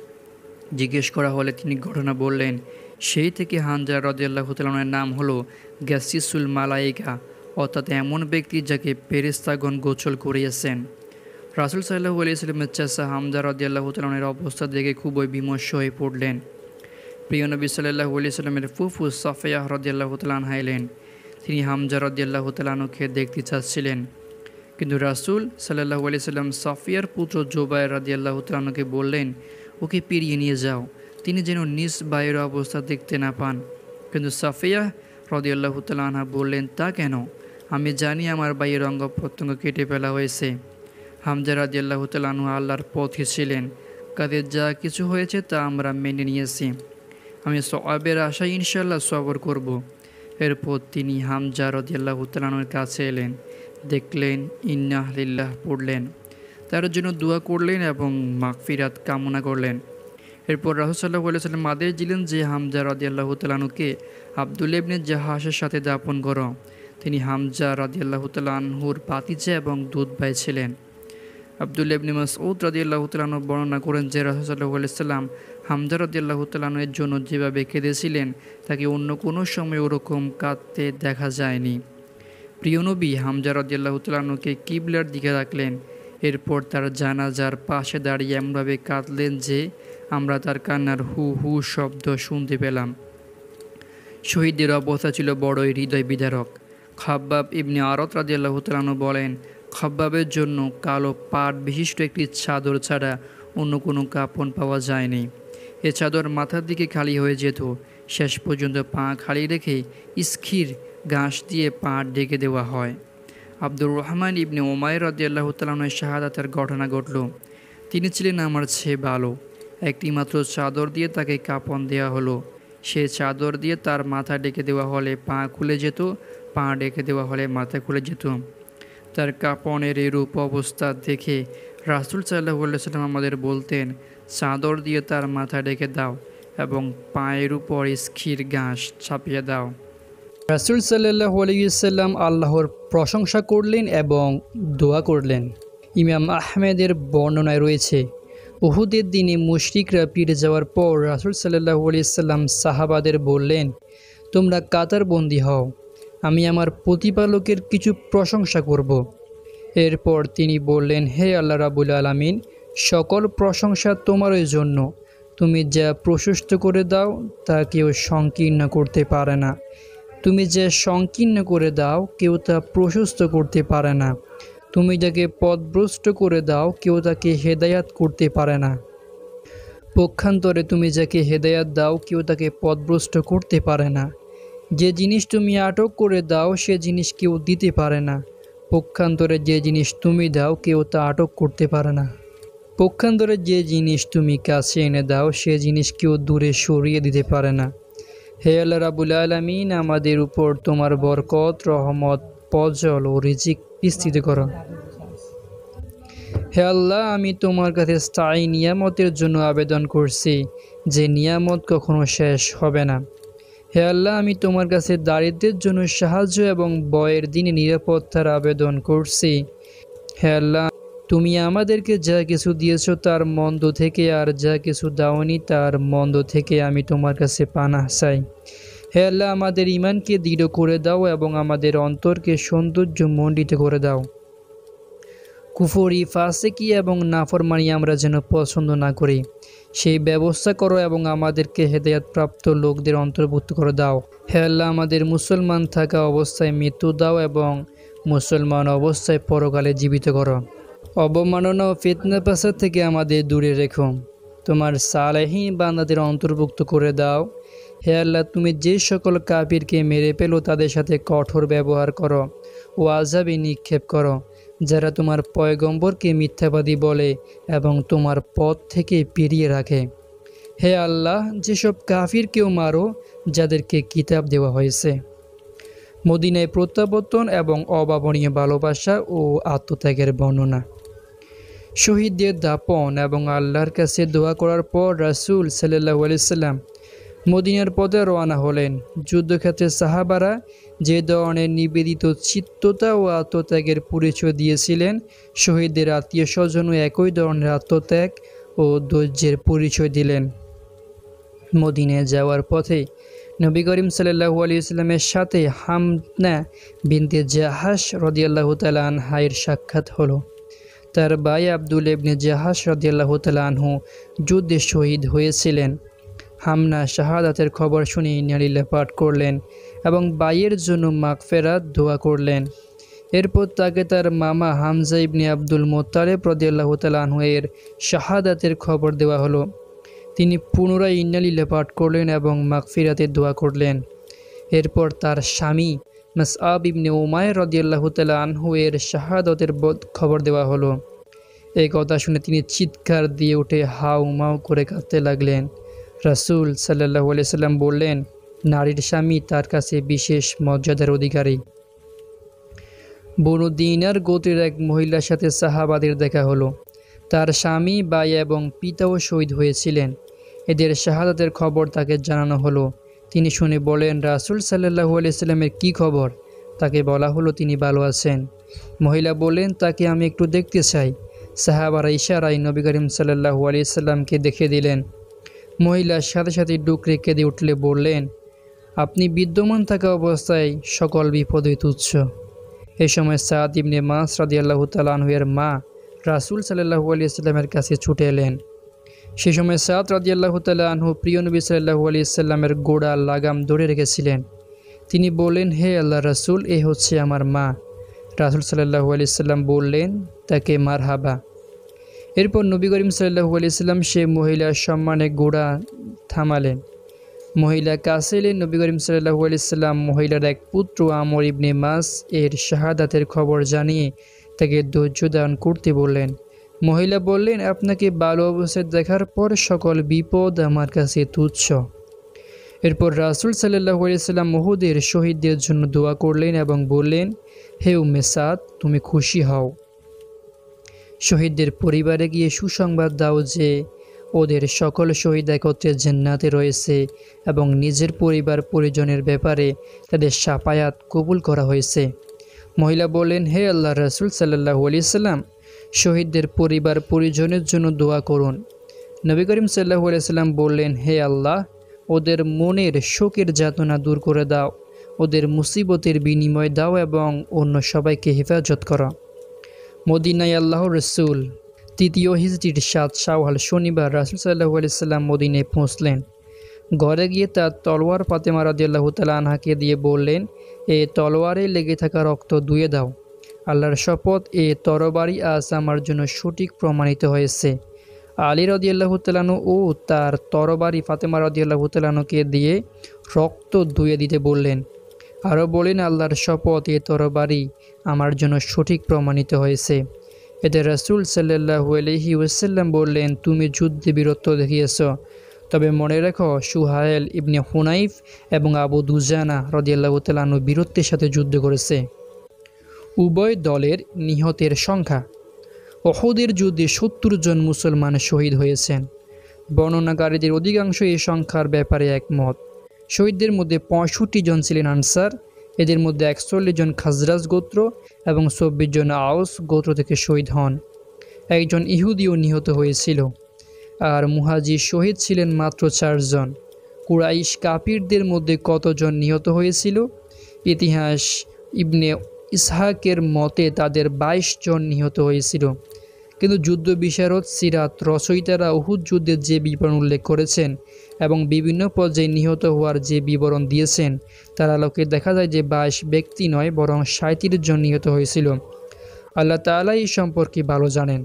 জিজ্ঞেস করা হলে তিনি ঘটনা বললেন। সেই থেকে হানজালা রাদিয়াল্লাহু তাআলার নাম হলো গাসিসুল মালায়েকা, অর্থাৎ এমন ব্যক্তি যাকে ফেরেশতাগণ গোসল করিয়েছেন। রাসূল সাল্লাল্লাহু আলাইহি সাল্লামের চাচা হামজা রাদিয়াল্লাহু তাআলার অবস্থা দেখে খুবই বিমর্ষ হয়ে পড়লেন। প্রিয় নবী সাল্লাল্লাহু আলাইহি সাল্লামের ফুফু সাফিয়া রাদিয়াল্লাহু তাআলা আনহা এলেন। তিনি হামজা রাদিয়াল্লাহু তাআলাকে দেখতে চাচ্ছিলেন, কিন্তু রাসূল সাল্লাল্লাহু আলাইহি সাল্লাম সাফিয়ার পুত্র জুবায়ের রাদিয়াল্লাহু তাআলাকে বললেন, ওকে পেরিয়ে নিয়ে যাও, তিনি যেন নিজ ভাইয়ের অবস্থা দেখতে না পান। কিন্তু সাফিয়া রাদিয়াল্লাহু তাআলা আনহা বললেন, তা কেন? আমি জানি আমার ভাইয়ের অঙ্গ প্রত্যঙ্গ কেটে ফেলা হয়েছে। হামজা রাদিয়াল্লাহু তাআলা আনহু আল্লাহর পথে ছিলেন, কাদের যা কিছু হয়েছে তা আমরা মেনে নিয়েছি। আমি সওয়াবের আশায় ইনশাআল্লাহ সবর করব। এরপর তিনি হামজা রাদিয়াল্লাহু তাআলার কাছে এলেন, দেখলেন, ইন্না লিল্লাহ পড়লেন, তার জন্য দোয়া করলেন এবং মাগফিরাত কামনা করলেন। এরপর রাসূল সাল্লাল্লাহু আলাইহি সাল্লাম আদেশ দিলেন যে হামজা রাদিয়াল্লাহু তাআলাকে আব্দুল্লাহ ইবনে জাহাশের সাথে দাপন করো। তিনি হামজা রাদিয়াল্লাহু তাআলা আনহুর ভাতিজা এবং দুধ ভাই ছিলেন। আব্দুল্লাহ ইবনে মাসউদ রাদিয়াল্লাহু তাআলা আনহু বর্ণনা করেন যে রাসূল সাল্লাল্লাহু আলাইহি সাল্লাম হামজা রাদিয়াল্লাহু তাআলা এর জন্য যেভাবে কেঁদেছিলেন তাকে অন্য কোনো সময় ওরকম কাঁদতে দেখা যায়নি। প্রিয় নবী হামজা রাদিয়াল্লাহু তাআলা আনহুকে কিবলার দিকে রাখলেন। এরপর তার জানাজার পাশে দাঁড়িয়ে এমনভাবে কাঁদলেন যে আমরা তার কান্নার হু হু শব্দ শুনতে পেলাম। শহীদদের অবস্থা ছিল বড়ই হৃদয় বিদারক। খাব্বাব ইবনে আরত রাদিয়াল্লাহু তাআলা আনহু বলেন, খাব্বাবের জন্য কালো পাট বিশিষ্ট একটি চাদর ছাড়া অন্য কোনো কাপড় পাওয়া যায়নি। এ চাদর মাথার দিকে খালি হয়ে যেত। শেষ পর্যন্ত পা খালি রেখে ইস্খির ঘাস দিয়ে পা ঢেকে দেওয়া হয়। আব্দুর রহমান ইবনে উমাইর রাদিয়াল্লাহু তাআলা আনহুর শাহাদাতের ঘটনা ঘটল। তিনি ছিলেন আমার চেয়ে ভালো। একটি মাত্র চাদর দিয়ে তাকে কাপন দেওয়া হলো। সে চাদর দিয়ে তার মাথা ঢেকে দেওয়া হলে পা খুলে যেত, পা ঢেকে দেওয়া হলে মাথা খুলে যেত। তার কাপনের এরূপ অবস্থা দেখে রাসূল সাল্লাল্লাহু আলাইহি ওয়াসাল্লাম আমাদের বলতেন, চাদর দিয়ে তার মাথা ঢেকে দাও এবং পায়ের উপর ইস্খির ঘাস ছাপিয়ে দাও। রাসূল সাল্লাল্লাহু আলাইহি ওয়াসাল্লাম আল্লাহর প্রশংসা করলেন এবং দোয়া করলেন। ইমাম আহমেদের বর্ণনায় রয়েছে, উহুদের দিনে মুশরিকরা পিটে যাওয়ার পর রাসূল সাল্লাল্লাহু আলাইহি ওয়াসাল্লাম সাহাবাদের বললেন, তোমরা কাতারবন্দি হও, আমি আমার প্রতিপালকের কিছু প্রশংসা করব। এরপর তিনি বললেন, হে আল্লাহ রাব্বুল আলামিন, সকল প্রশংসা তোমারই জন্য। তুমি যা প্রশস্ত করে দাও তা কেউ সংকীর্ণ করতে পারে না। তুমি যা সংকীর্ণ করে দাও কেউ তা প্রশস্ত করতে পারে না। তুমি যাকে পথভ্রষ্ট করে দাও কেউ তাকে হেদায়াত করতে পারে না। পক্ষান্তরে তুমি যাকে হেদায়াত দাও কেউ তাকে পথভ্রষ্ট করতে পারে না। যে জিনিস তুমি আটক করে দাও সে জিনিস কেউ দিতে পারে না। পক্ষান্তরে যে জিনিস তুমি দাও কেউ তা আটক করতে পারে না। পক্ষান্তরে যে জিনিস তুমি কাছে এনে দাও সে জিনিস কেউ দূরে সরিয়ে দিতে পারে না। হে আল্লাহ রাব্বুল আলামিন, আমাদের উপর তোমার বরকত, রহমত, ফজল ও রিজিক বিস্তৃত করো। হে আল্লাহ, আমি তোমার কাছে স্থায়ী নিয়ামতের জন্য আবেদন করছি, যে নিয়ামত কখনো শেষ হবে না। হে আল্লাহ, আমি তোমার কাছে দারিদ্র্যের জন্য সাহায্য এবং ভয়ের দিনে নিরাপত্তার আবেদন করছি। হে আল্লাহ, তুমি আমাদেরকে যা কিছু দিয়েছ তার মন্দ থেকে আর যা কিছু দাওনি তার মন্দ থেকে আমি তোমার কাছে পানাহ চাই। হে আল্লাহ, আমাদের ঈমানকে দৃঢ় করে দাও এবং আমাদের অন্তরকে সৌন্দর্য মণ্ডিত করে দাও। কুফরি, ফাসিকি এবং নাফরমানি আমরা যেন পছন্দ না করি, সেই ব্যবস্থা করো এবং আমাদেরকে হেদায়েতপ্রাপ্ত লোকদের অন্তর্ভুক্ত করে দাও। হে আল্লাহ, আমাদের মুসলমান থাকা অবস্থায় মৃত্যু দাও এবং মুসলমান অবস্থায় পরকালে জীবিত করো। অবমাননা ও ফিতনা ফাসাদ থেকে আমাদের দূরে রেখো। তোমার সালেহীন বান্দাদের অন্তর্ভুক্ত করে দাও। হে আল্লাহ, তুমি যে সকল কাফিরকে মেরে পেলো তাদের সাথে কঠোর ব্যবহার করো ও আযাবে নিক্ষেপ করো, যারা তোমার পয়গম্বরকে মিথ্যাবাদী বলে এবং তোমার পথ থেকে পেরিয়ে রাখে। হে আল্লাহ, যেসব কাফিরকেও মারো যাদেরকে কিতাব দেওয়া হয়েছে। মদিনায় প্রত্যাবর্তন এবং অভাবনীয় ভালোবাসা ও আত্মত্যাগের বর্ণনা। শহীদদের দাপন এবং আল্লাহর কাছে দোয়া করার পর রাসূল সাল্লাল্লাহু আলাইহি ওয়াসাল্লাম মদিনার পথে রওনা হলেন। যুদ্ধক্ষেত্রে সাহাবারা যে ধরনের নিবেদিত চিত্ততা ও আত্মত্যাগের পরিচয় দিয়েছিলেন, শহীদদের আত্মীয় স্বজনও একই ধরনের আত্মত্যাগ ও ধৈর্যের পরিচয় দিলেন। মদিনায় যাওয়ার পথে নবী করিম সাল্লাল্লাহু আলাইহি ওয়াসাল্লামের সাথে হামনা বিনতে জাহাশ রাদিয়াল্লাহু তাআলা আনহার সাক্ষাৎ হলো। তার ভাই আব্দুল ইবনে জাহাশ রাদিয়াল্লাহু তাআলা আনহু যুদ্ধে শহীদ হয়েছিলেন। হামনা শাহাদাতের খবর শুনে ইন্নালিল্লাহ পাঠ করলেন এবং ভাইয়ের জন্য মাগফিরাত দোয়া করলেন। এরপর তাকে তার মামা হামজা ইবনে আব্দুল মুত্তালিব রাদিয়াল্লাহু তাআলা আনহু এর শাহাদাতের খবর দেওয়া হলো। তিনি পুনরায় ইন্নালিল্লাহ পাঠ করলেন এবং মাগফিরাতের দোয়া করলেন। এরপর তার স্বামী মুসআব ইবনে উমাইর রাদিয়াল্লাহু তাআলা আনহু এর শাহাদাতের খবর দেওয়া হলো। এই কথা শুনে তিনি চিৎকার দিয়ে উঠে হাউ মাউ করে কাঁদতে লাগলেন। রাসূল সাল্লাল্লাহু আলাইহি সাল্লাম বললেন, নারীর স্বামী তার কাছে বিশেষ মর্যাদার অধিকারী। বনু দিনার গোত্রের এক মহিলার সাথে সাহাবাদের দেখা হলো। তার স্বামী, ভাই এবং পিতাও শহীদ হয়েছিলেন। এদের শাহাদাতের খবর তাকে জানানো হলো। তিনি শুনে বলেন, রাসূল সাল্লাল্লাহু আলাইহি সাল্লামের কী খবর? তাকে বলা হলো তিনি ভালো আছেন। মহিলা বললেন, তাকে আমি একটু দেখতে চাই। সাহাবারা ইশারায় নবী করিম সাল্লাল্লাহু আলাইহি সাল্লামকে দেখে দিলেন। মহিলার সাথে সাথে ডুকরে কেঁদে উঠলে বললেন, আপনি বিদ্যমান থাকা অবস্থায় সকল বিপদে তুচ্ছ। এ সময় সাদ ইবনে মাস রাদিয়াল্লাহু তাআলা আনহু এর মা রাসূল সাল্লাল্লাহু আলাইহি সাল্লামের কাছে ছুটে এলেন। সে সময় সাদ রাদিয়াল্লাহু তাআলা আনহু প্রিয় নবী সাল্লাল্লাহু আলাইহি সাল্লামের গোড়া লাগাম ধরে রেখেছিলেন। তিনি বললেন, হে আল্লাহ রাসূল, এ হচ্ছে আমার মা। রাসূল সাল্লাল্লাহু আলাইহি সাল্লাম বললেন তাকে মারহাবা। এরপর নবী করিম সাল্লাল্লাহু আলাইহি সাল্লাম সে মহিলার সম্মানে গোড়া থামালেন। মহিলা কাছে এলে নবী করিম সাল্লাল্লাহু আলাইহি সাল্লাম মহিলার এক পুত্র আমর ইবনে মাস এর শাহাদাতের খবর জানিয়ে তাকে ধৈর্য ধারণ করতে বললেন। মহিলা বললেন, আপনাকে ভালো অবস্থায় দেখার পর সকল বিপদ আমার কাছে তুচ্ছ। এরপর রাসূল সাল্লাল্লাহু আলাইহি সাল্লাম উহুদের শহীদদের জন্য দোয়া করলেন এবং বললেন, হে উম্মে সাদ, তুমি খুশি হও। শহীদদের পরিবারে গিয়ে সুসংবাদ দাও যে ওদের সকল শহীদ একত্রে জান্নাতে রয়েছে এবং নিজের পরিবার পরিজনের ব্যাপারে তাদের শাফায়াত কবুল করা হয়েছে। মহিলা বললেন, হে আল্লাহ রাসূল সাল্লাল্লাহু আলাইহি সাল্লাম, শহীদদের পরিবার পরিজনের জন্য দোয়া করুন। নবী করিম সাল্লাল্লাহু আলাইহি সাল্লাম বললেন, হে আল্লাহ, ওদের মনের শোকের যাতনা দূর করে দাও, ওদের মুসিবতের বিনিময় দাও এবং অন্য সবাইকে হেফাজত করো। মদিনায় আল্লাহর রাসূল তৃতীয় হিজরির সাত শাওয়াল শনিবার রাসূল সাল্লাল্লাহু আলাইহি সাল্লাম মদিনায় পৌঁছলেন। ঘরে গিয়ে তার তলোয়ার ফাতেমা রাদিয়াল্লাহু তাআলা আনহাকে দিয়ে বললেন, এ তলোয়ারে লেগে থাকা রক্ত ধুয়ে দাও। আল্লাহর শপথ, এ তরবারি আজ আমার জন্য সঠিক প্রমাণিত হয়েছে। আলী রাদিয়াল্লাহু তাআলা ও তার তরবারি ফাতেমা রাদিয়াল্লাহু তাআলাকে দিয়ে রক্ত ধুয়ে দিতে বললেন। আরও বলেন, আল্লাহর শপথ, এ তরবারি আমার জন্য সঠিক প্রমাণিত হয়েছে। এতে রাসূল সাল্লাল্লাহু আলাইহি ওয়াসাল্লাম বললেন, তুমি যুদ্ধে বীরত্ব দেখিয়েছ, তবে মনে রেখো সুহাইল ইবনে হুনাইফ এবং আবু দুজানা রাদিয়াল্লাহু তাআলা বীরত্বের সাথে যুদ্ধ করেছে। উভয় দলের নিহতের সংখ্যা। উহুদের যুদ্ধে সত্তর জন মুসলমান শহীদ হয়েছেন। বর্ণনাকারীদের অধিকাংশ এই সংখ্যার ব্যাপারে একমত। শহীদদের মধ্যে পঁয়ষট্টি জন ছিলেন আনসার, এদের মধ্যে একচল্লিশ জন খাজরাজ গোত্র এবং চব্বিশ জন আউস গোত্র থেকে শহীদ হন। একজন ইহুদিও নিহত হয়েছিল। আর মুহাজির শহীদ ছিলেন মাত্র চারজন। কুরাইশ কাফিরদের মধ্যে কতজন নিহত হয়েছিল? ইতিহাস ইবনে ইসহাকের মতে তাদের বাইশ জন নিহত হয়েছিল। কিন্তু যুদ্ধ বিশারদ সিরাত রচয়িতারা উহুদ যুদ্ধের যে বিবরণ উল্লেখ করেছেন এবং বিভিন্ন পর্যায়ে নিহত হওয়ার যে বিবরণ দিয়েছেন তার আলোকে দেখা যায় যে বাইশ ব্যক্তি নয়, বরং সাঁইত্রিশ জন নিহত হয়েছিল। আল্লাহ তাআলা এই সম্পর্কে ভালো জানেন।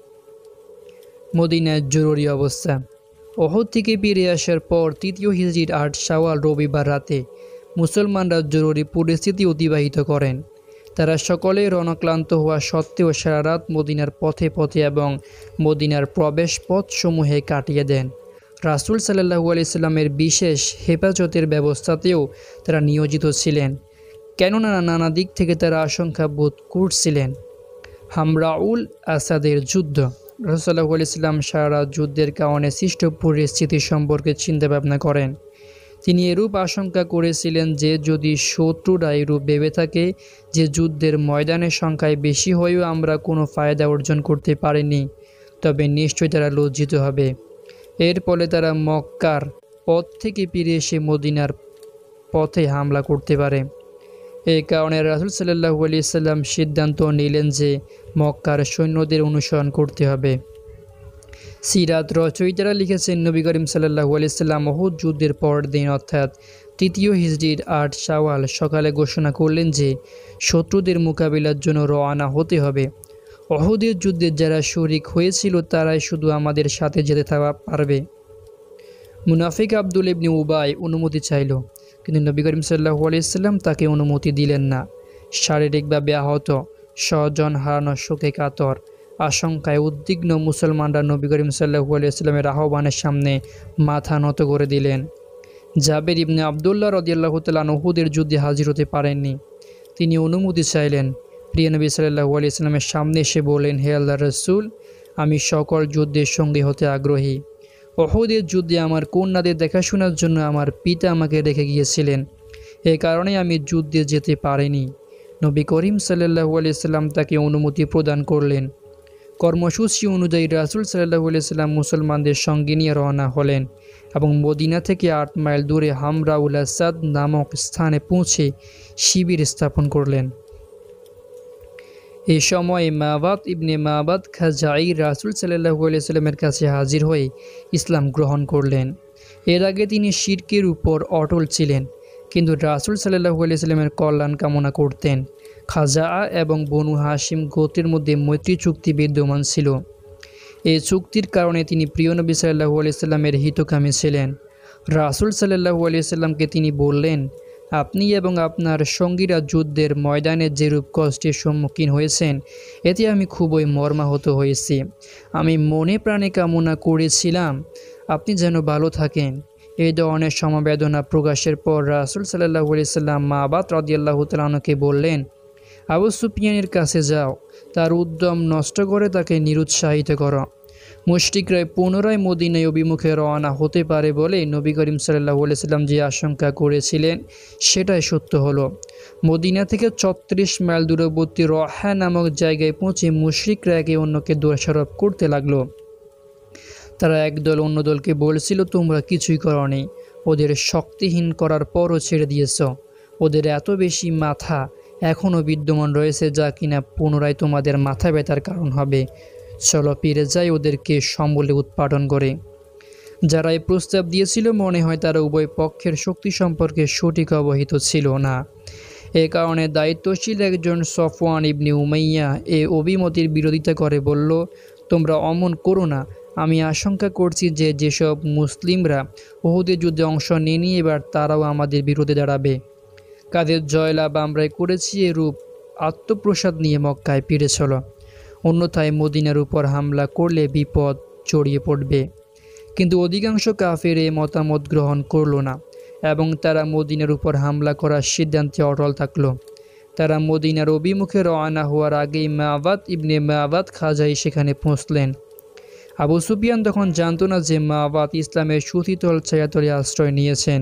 মদিনায় জরুরি অবস্থা। উহুদ থেকে ফিরে আসার পর তৃতীয় হিজরির আট শাওয়াল রবিবার রাতে মুসলমানরা জরুরি পরিস্থিতি অতিবাহিত করেন। তারা সকলে রণক্লান্ত হওয়া সত্ত্বেও সারা রাত মদিনার পথে পথে এবং মদিনার প্রবেশ পথসমূহে কাটিয়ে দেন। রাসূল সাল্লাল্লাহু আলাইহি সাল্লামের বিশেষ হেফাজতের ব্যবস্থাতেও তারা নিয়োজিত ছিলেন, কেননা নানা দিক থেকে তারা আশঙ্কা বোধ করছিলেন। হামরাউল আসাদের যুদ্ধ। রাসূল সাল্লাল্লাহু আলাইহি সাল্লাম সারা যুদ্ধের কারণে সৃষ্ট পরিস্থিতি সম্পর্কে চিন্তা ভাবনা করেন। তিনি এরূপ আশঙ্কা করেছিলেন যে যদি শত্রুরা এরূপ ভেবে থাকে যে যুদ্ধের ময়দানের সংখ্যায় বেশি হয়েও আমরা কোনো ফায়দা অর্জন করতে পারিনি, তবে নিশ্চয়ই তারা লজ্জিত হবে। এর ফলে তারা মক্কার পথ থেকে ফিরে এসে মদিনার পথে হামলা করতে পারে। এই কারণে রাসূল সাল্লাল্লাহু আলাইহি সাল্লাম সিদ্ধান্ত নিলেন যে মক্কার সৈন্যদের অনুসরণ করতে হবে। সিরাত রচয়িতারা লিখেছেন, নবী করিম সাল্লাল্লাহু আলাইহি সাল্লাম উহুদ যুদ্ধের পর দিন অর্থাৎ তৃতীয় হিজরির আট শাওয়াল সকালে ঘোষণা করলেন যে শত্রুদের মোকাবিলার জন্য রওনা হতে হবে। উহুদের যুদ্ধে যারা শরিক হয়েছিল তারাই শুধু আমাদের সাথে যেতে পারবে। মুনাফিক আব্দুল ইবনে উবাই অনুমতি চাইল, কিন্তু নবী করিম সাল্লাল্লাহু আলাইহি সাল্লাম তাকে অনুমতি দিলেন না। শারীরিকভাবে আহত, স্বজন হারানো শোকে কাতর, আশঙ্কায় উদ্বিগ্ন মুসলমানরা নবী করিম সাল্লাল্লাহু আলাইহি সাল্লামের আহ্বানের সামনে মাথা নত করে দিলেন। জাবের ইবনে আবদুল্লাহ রাদিয়াল্লাহু তাআলা উহুদের যুদ্ধে হাজির হতে পারেননি। তিনি অনুমতি চাইলেন। প্রিয় নবী সাল্লাল্লাহু আলাইহি সাল্লামের সামনে এসে বললেন, হে আল্লাহর রাসূল, আমি সকল যুদ্ধের সঙ্গী হতে আগ্রহী। উহুদের যুদ্ধে আমার কন্যাদের দেখাশোনার জন্য আমার পিতা আমাকে রেখে গিয়েছিলেন, এ কারণে আমি যুদ্ধে যেতে পারিনি। নবী করিম সাল্লাল্লাহু আলাইহি সাল্লাম তাকে অনুমতি প্রদান করলেন। কর্মসূচি অনুযায়ী রাসূল সাল্লাল্লাহু আলাইহি সাল্লাম মুসলমানদের সঙ্গে নিয়ে রওনা হলেন এবং মদিনা থেকে আট মাইল দূরে হামরাউল আসাদ নামক স্থানে পৌঁছে শিবির স্থাপন করলেন। এই সময় মাবাদ ইবনে মাবাদ খাজাই রাসূল সাল্লাল্লাহু আলাইহি সাল্লামের কাছে হাজির হয়ে ইসলাম গ্রহণ করলেন। এর আগে তিনি শিরকের উপর অটল ছিলেন, কিন্তু রাসূল সাল্লাল্লাহু আলাইহি সাল্লামের কল্যাণ কামনা করতেন। খাজা এবং বনু হাশিম গোত্রের মধ্যে মৈত্রী চুক্তি বিদ্যমান ছিল। এই চুক্তির কারণে তিনি প্রিয় নবী সাল্লাল্লাহু আলাইহি সাল্লামের হিতকামী ছিলেন। রাসূল সাল্লাল্লাহু আলাইহি সাল্লামকে তিনি বললেন, আপনি এবং আপনার সঙ্গীরা যুদ্ধের ময়দানে যেরূপ কষ্টের সম্মুখীন হয়েছেন, এতে আমি খুবই মর্মাহত হয়েছি। আমি মনে প্রাণে কামনা করেছিলাম আপনি যেন ভালো থাকেন। এই ধরনের সমবেদনা প্রকাশের পর রাসূল সাল্লাল্লাহু আলাইহি সাল্লাম মাবাদ রাদিয়াল্লাহু তাআলা আনহুকে বললেন, আবু সুফিয়ানের কাছে যাও, তার উদ্যম নষ্ট করে তাকে নিরুৎসাহিত করো। মুশরিকরা পুনরায় মদিনায় অভিমুখে রওনা হতে পারে বলে নবী করিম সাল্লাল্লাহু আলাইহি সাল্লাম যে আশঙ্কা করেছিলেন সেটাই সত্য হলো। মদিনা থেকে ছত্রিশ মাইল দূরবর্তী রহা নামক জায়গায় পৌঁছে মুশরিকরা একে অন্যকে দোষারোপ করতে লাগলো। তারা একদল অন্য দলকে বলছিল, তোমরা কিছুই করনি, ওদের শক্তিহীন করার পরও ছেড়ে দিয়েছ। ওদের এত বেশি মাথা এখনও বিদ্যমান রয়েছে যা কিনা পুনরায় তোমাদের মাথা ব্যথার কারণ হবে। চলো ফিরে যাই ওদেরকে সম্বলে উৎপাদন করে। যারা এই প্রস্তাব দিয়েছিল মনে হয় তারা উভয় পক্ষের শক্তি সম্পর্কে সঠিক অবহিত ছিল না। এ কারণে দায়িত্বশীল একজন সফওয়ান ইবনে উমাইয়া এ অভিমতির বিরোধিতা করে বলল, তোমরা অমন করো না। আমি আশঙ্কা করছি যে যেসব মুসলিমরা উহুদের যুদ্ধে অংশ নেয়নি এবার তারাও আমাদের বিরুদ্ধে দাঁড়াবে। কাদের জয়লাভ আমরাই করেছি এরূপ আত্মপ্রসাদ নিয়ে মক্কায় ফিরে চলো, অন্যথায় মদিনার উপর হামলা করলে বিপদ ছড়িয়ে পড়বে। কিন্তু অধিকাংশ কাফের এ মতামত গ্রহণ করল না এবং তারা মদিনার উপর হামলা করার সিদ্ধান্তে অটল থাকল। তারা মদিনার অভিমুখে রওনা হওয়ার আগেই মাবাদ ইবনে মাবাদ খাজাই সেখানে পৌঁছলেন। আবু সুফিয়ান তখন জানত না যে মাবাদ ইসলামের সুতিতল ছায়াতলে আশ্রয় নিয়েছেন।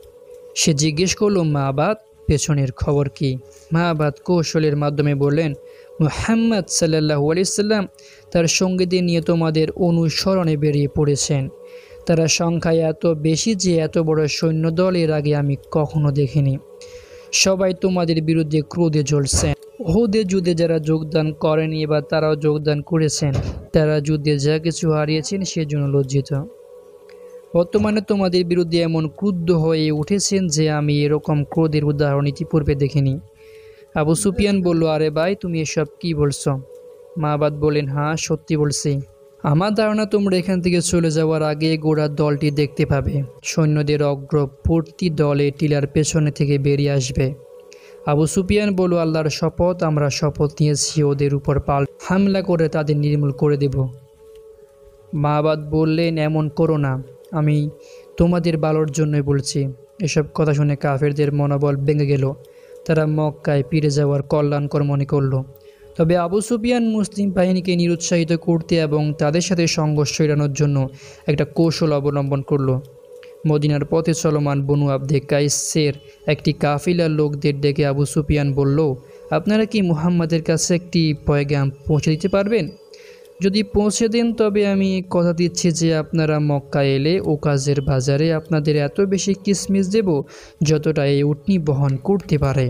সে জিজ্ঞেস করল, মাবাদ, পেছনের খবর কি? মাবাদ কৌশলের মাধ্যমে বললেন, মুহাম্মদ সাল্লাল্লাহু আলাইহি সাল্লাম তার সঙ্গীদের নিয়ে তোমাদের অনুসরণে বেরিয়ে পড়েছেন। তারা সংখ্যায় এত বেশি যে এত বড় সৈন্যদল এর আগে আমি কখনো দেখিনি। সবাই তোমাদের বিরুদ্ধে ক্রোধে জ্বলছেন। উহুদের যুদ্ধে যারা যোগদান করেনি এবার তারাও যোগদান করেছেন। তারা যুদ্ধে যা কিছু হারিয়েছেন সেজন্য লজ্জিত। বর্তমানে তোমাদের বিরুদ্ধে এমন ক্রুদ্ধ হয়ে উঠেছেন যে আমি এরকম ক্রোধের উদাহরণ ইতিপূর্বে দেখিনি। আবু সুফিয়ান বলল, আরে ভাই, তুমি এসব কি বলছো? মাবাদ বলেন, হ্যাঁ সত্যি বলছি। আমার ধারণা তোমরা এখান থেকে চলে যাওয়ার আগে গোড়ার দলটি দেখতে পাবে। সৈন্যদের অগ্রবর্তী দলে টিলার পেছনে থেকে বেরিয়ে আসবে। আবু সুফিয়ান বলল, আল্লাহর শপথ, আমরা শপথ নিয়েছি ওদের উপর পাল হামলা করে তাদের নির্মূল করে দেব। মাবাদ বললেন, এমন করো না, আমি তোমাদের ভালোর জন্যই বলছি। এসব কথা শুনে কাফেরদের মনোবল ভেঙে গেল। তারা মক্কায় ফিরে যাওয়ার কল্যাণকর মনে করল। তবে আবু সুফিয়ান মুসলিম বাহিনীকে নিরুৎসাহিত করতে এবং তাদের সাথে সংঘর্ষ এড়ানোর জন্য একটা কৌশল অবলম্বন করল। মদিনার পথে চলমান বনু আবদে কাইসের একটি কাফিলার লোকদের ডেকে আবু সুফিয়ান বলল, আপনারা কি মুহাম্মাদের কাছে একটি পয়গাম পৌঁছে দিতে পারবেন? যদি পৌঁছে দেন তবে আমি কথা দিচ্ছি যে আপনারা মক্কা এলে ও কাজের বাজারে আপনাদের এত বেশি কিসমিস দেব যতটা এই উটনি বহন করতে পারে।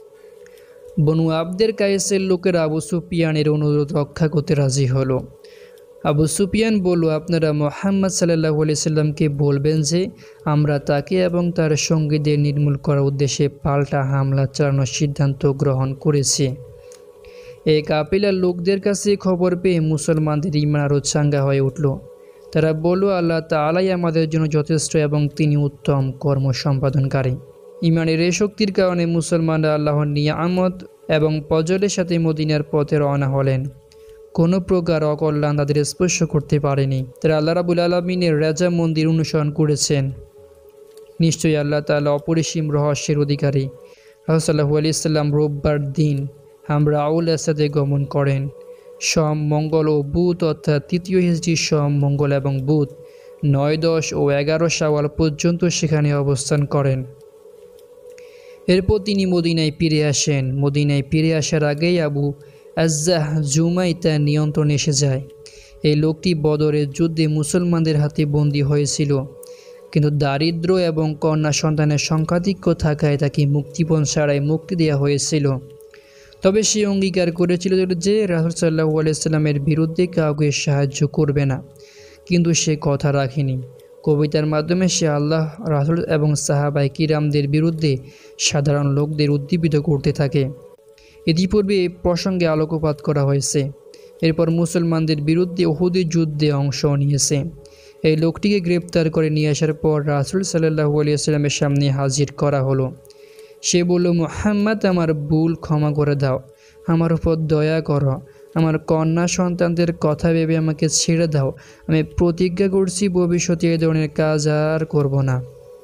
বনু আবদের কায়েসের লোকেরা আবু সুফিয়ানের অনুরোধ রক্ষা করতে রাজি হলো। আবু সুফিয়ান বলল, আপনারা মুহাম্মদ সাল্লাল্লাহু আলাইহি সাল্লামকে বলবেন যে আমরা তাকে এবং তার সঙ্গীদের নির্মূল করার উদ্দেশ্যে পাল্টা হামলা চালানোর সিদ্ধান্ত গ্রহণ করেছি। এই কাফিলার লোকদের কাছে খবর পেয়ে মুসলমানদের ঈমান আরও চাঙ্গা হয়ে উঠল। তারা বলল, আল্লাহ তাআলাই আমাদের জন্য যথেষ্ট এবং তিনি উত্তম কর্ম সম্পাদনকারী। ঈমানের এই শক্তির কারণে মুসলমানরা আল্লাহর নিয়ামত এবং ফজলের সাথে মদিনার পথে রওনা হলেন। কোনো প্রকার অকল্যাণ তাদের স্পর্শ করতে পারেনি। তারা আল্লাহ রাব্বুল আলামিনের রাজা মন্দির অনুসরণ করেছেন। নিশ্চয়ই আল্লাহ তাআলা অপরিসীম রহস্যের অধিকারী। রাসূল সাল্লাল্লাহু আলাইহি সাল্লাম রোববার দিন আমরা আউলের সাথে গমন করেন। সোম, মঙ্গল ও বুধ অর্থাৎ তৃতীয় হিজরি সোম, মঙ্গল এবং বুধ নয়, দশ ও এগারো শাওয়াল পর্যন্ত সেখানে অবস্থান করেন। এরপর তিনি মদিনায় ফিরে আসেন। মদিনায় ফিরে আসার আগেই আবু আজ্জাহ জুমাই তার নিয়ন্ত্রণে এসে যায়। এই লোকটি বদরের যুদ্ধে মুসলমানদের হাতে বন্দী হয়েছিল, কিন্তু দারিদ্র এবং কন্যা সন্তানের সংখ্যাধিক্য থাকায় তাকে মুক্তিপণ ছাড়াই মুক্তি দেওয়া হয়েছিল। তবে সে অঙ্গীকার করেছিল যে রাসূল সাল্লাল্লাহু আলাইহি সাল্লামের বিরুদ্ধে কাউকে সাহায্য করবে না, কিন্তু সে কথা রাখেনি। কবিতার মাধ্যমে সে আল্লাহ, রাসূল এবং সাহাবায়ে কিরামদের বিরুদ্ধে সাধারণ লোকদের উদ্দীপিত করতে থাকে। ইতিপূর্বে এই প্রসঙ্গে আলোকপাত করা হয়েছে। এরপর মুসলমানদের বিরুদ্ধে উহুদের যুদ্ধে অংশ নিয়েছে। এই লোকটিকে গ্রেপ্তার করে নিয়ে আসার পর রাসূল সাল্লাল্লাহু আলাইহি সাল্লামের সামনে হাজির করা হলো। সে বলল, মুহাম্মদ, আমার ভুল ক্ষমা করে দাও, আমার উপর দয়া করো, আমার কন্যা সন্তানদের কথা ভেবে আমাকে ছেড়ে দাও। আমি প্রতিজ্ঞা করছি ভবিষ্যতে এই ধরনের কাজ আর করব না।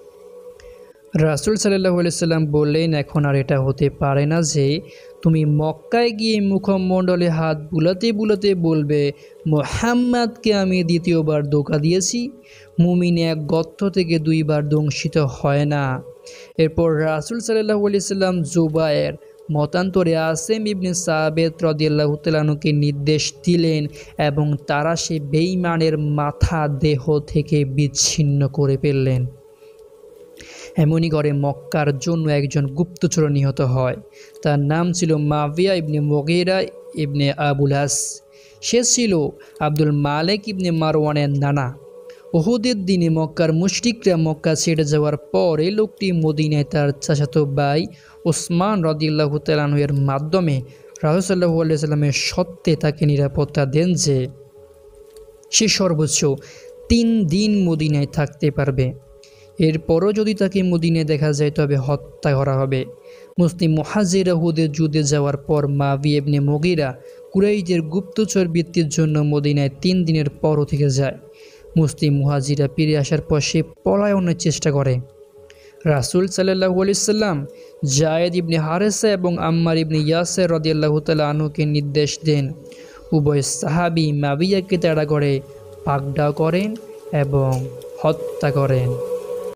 রাসূল সাল্লাল্লাহু আলাইহি সাল্লাম বললেন, এখন আর এটা হতে পারে না যে তুমি মক্কায় গিয়ে মুখমণ্ডলে হাত বুলাতে বুলাতে বলবে, মুহাম্মদকে আমি দ্বিতীয়বার ধোঁকা দিয়েছি। মুমিন এক গর্ত থেকে দুইবার দংশিত হয় না। এরপর রাসূল সাল্লাল্লাহু আলাইহি সাল্লাম জুবায়ের মতান্তরে আসেম ইবনে সাবিত রাদিয়াল্লাহু তাআলা আনহুকে নির্দেশ দিলেন এবং তারা সে বেঈমানের মাথা দেহ থেকে বিচ্ছিন্ন করে ফেললেন। এমনই করে মক্কার জন্য একজন গুপ্তচর নিহত হয়। তার নাম ছিল মাবিয়া ইবনে মুগীরা ইবনে আবুল আস। সে ছিল আব্দুল মালিক ইবনে মারওয়ানের নানা। উহুদের দিনে মক্কার মুশরিকরা মক্কা ছেড়ে যাওয়ার পর এই লোকটি মদিনায় তার চাচাতো ভাই ওসমান রাদিয়াল্লাহু তাআলা আনহু এর মাধ্যমে রাসূল সাল্লাল্লাহু আলাইহি সাল্লামের সত্ত্বে তাকে নিরাপত্তা দেন যে সে সর্বোচ্চ তিন দিন মদিনায় থাকতে পারবে। এরপরও যদি তাকে মদিনায় দেখা যায় তবে হত্যা করা হবে। মুসলিম মুহাজিরা উহুদের যুদ্ধে যাওয়ার পর মাবিয়া ইবনে মুগীরা কুরাইশদের গুপ্তচর বৃত্তির জন্য মদিনায় তিন দিনের পরও থেকে যায়। মুসলিম মুহাজিরা ফিরে আসার পর সে পলায়নের চেষ্টা করে। রাসূল সাল্লাল্লাহু আলাইহি সাল্লাম যায়েদ ইবনে হারেসা এবং আম্মার ইবনে ইয়াসির রাদিয়াল্লাহু তাআলা আনহুকে নির্দেশ দেন। উভয় সাহাবী মাবিয়াকে তাড়া করে পাকড়াও করেন এবং হত্যা করেন।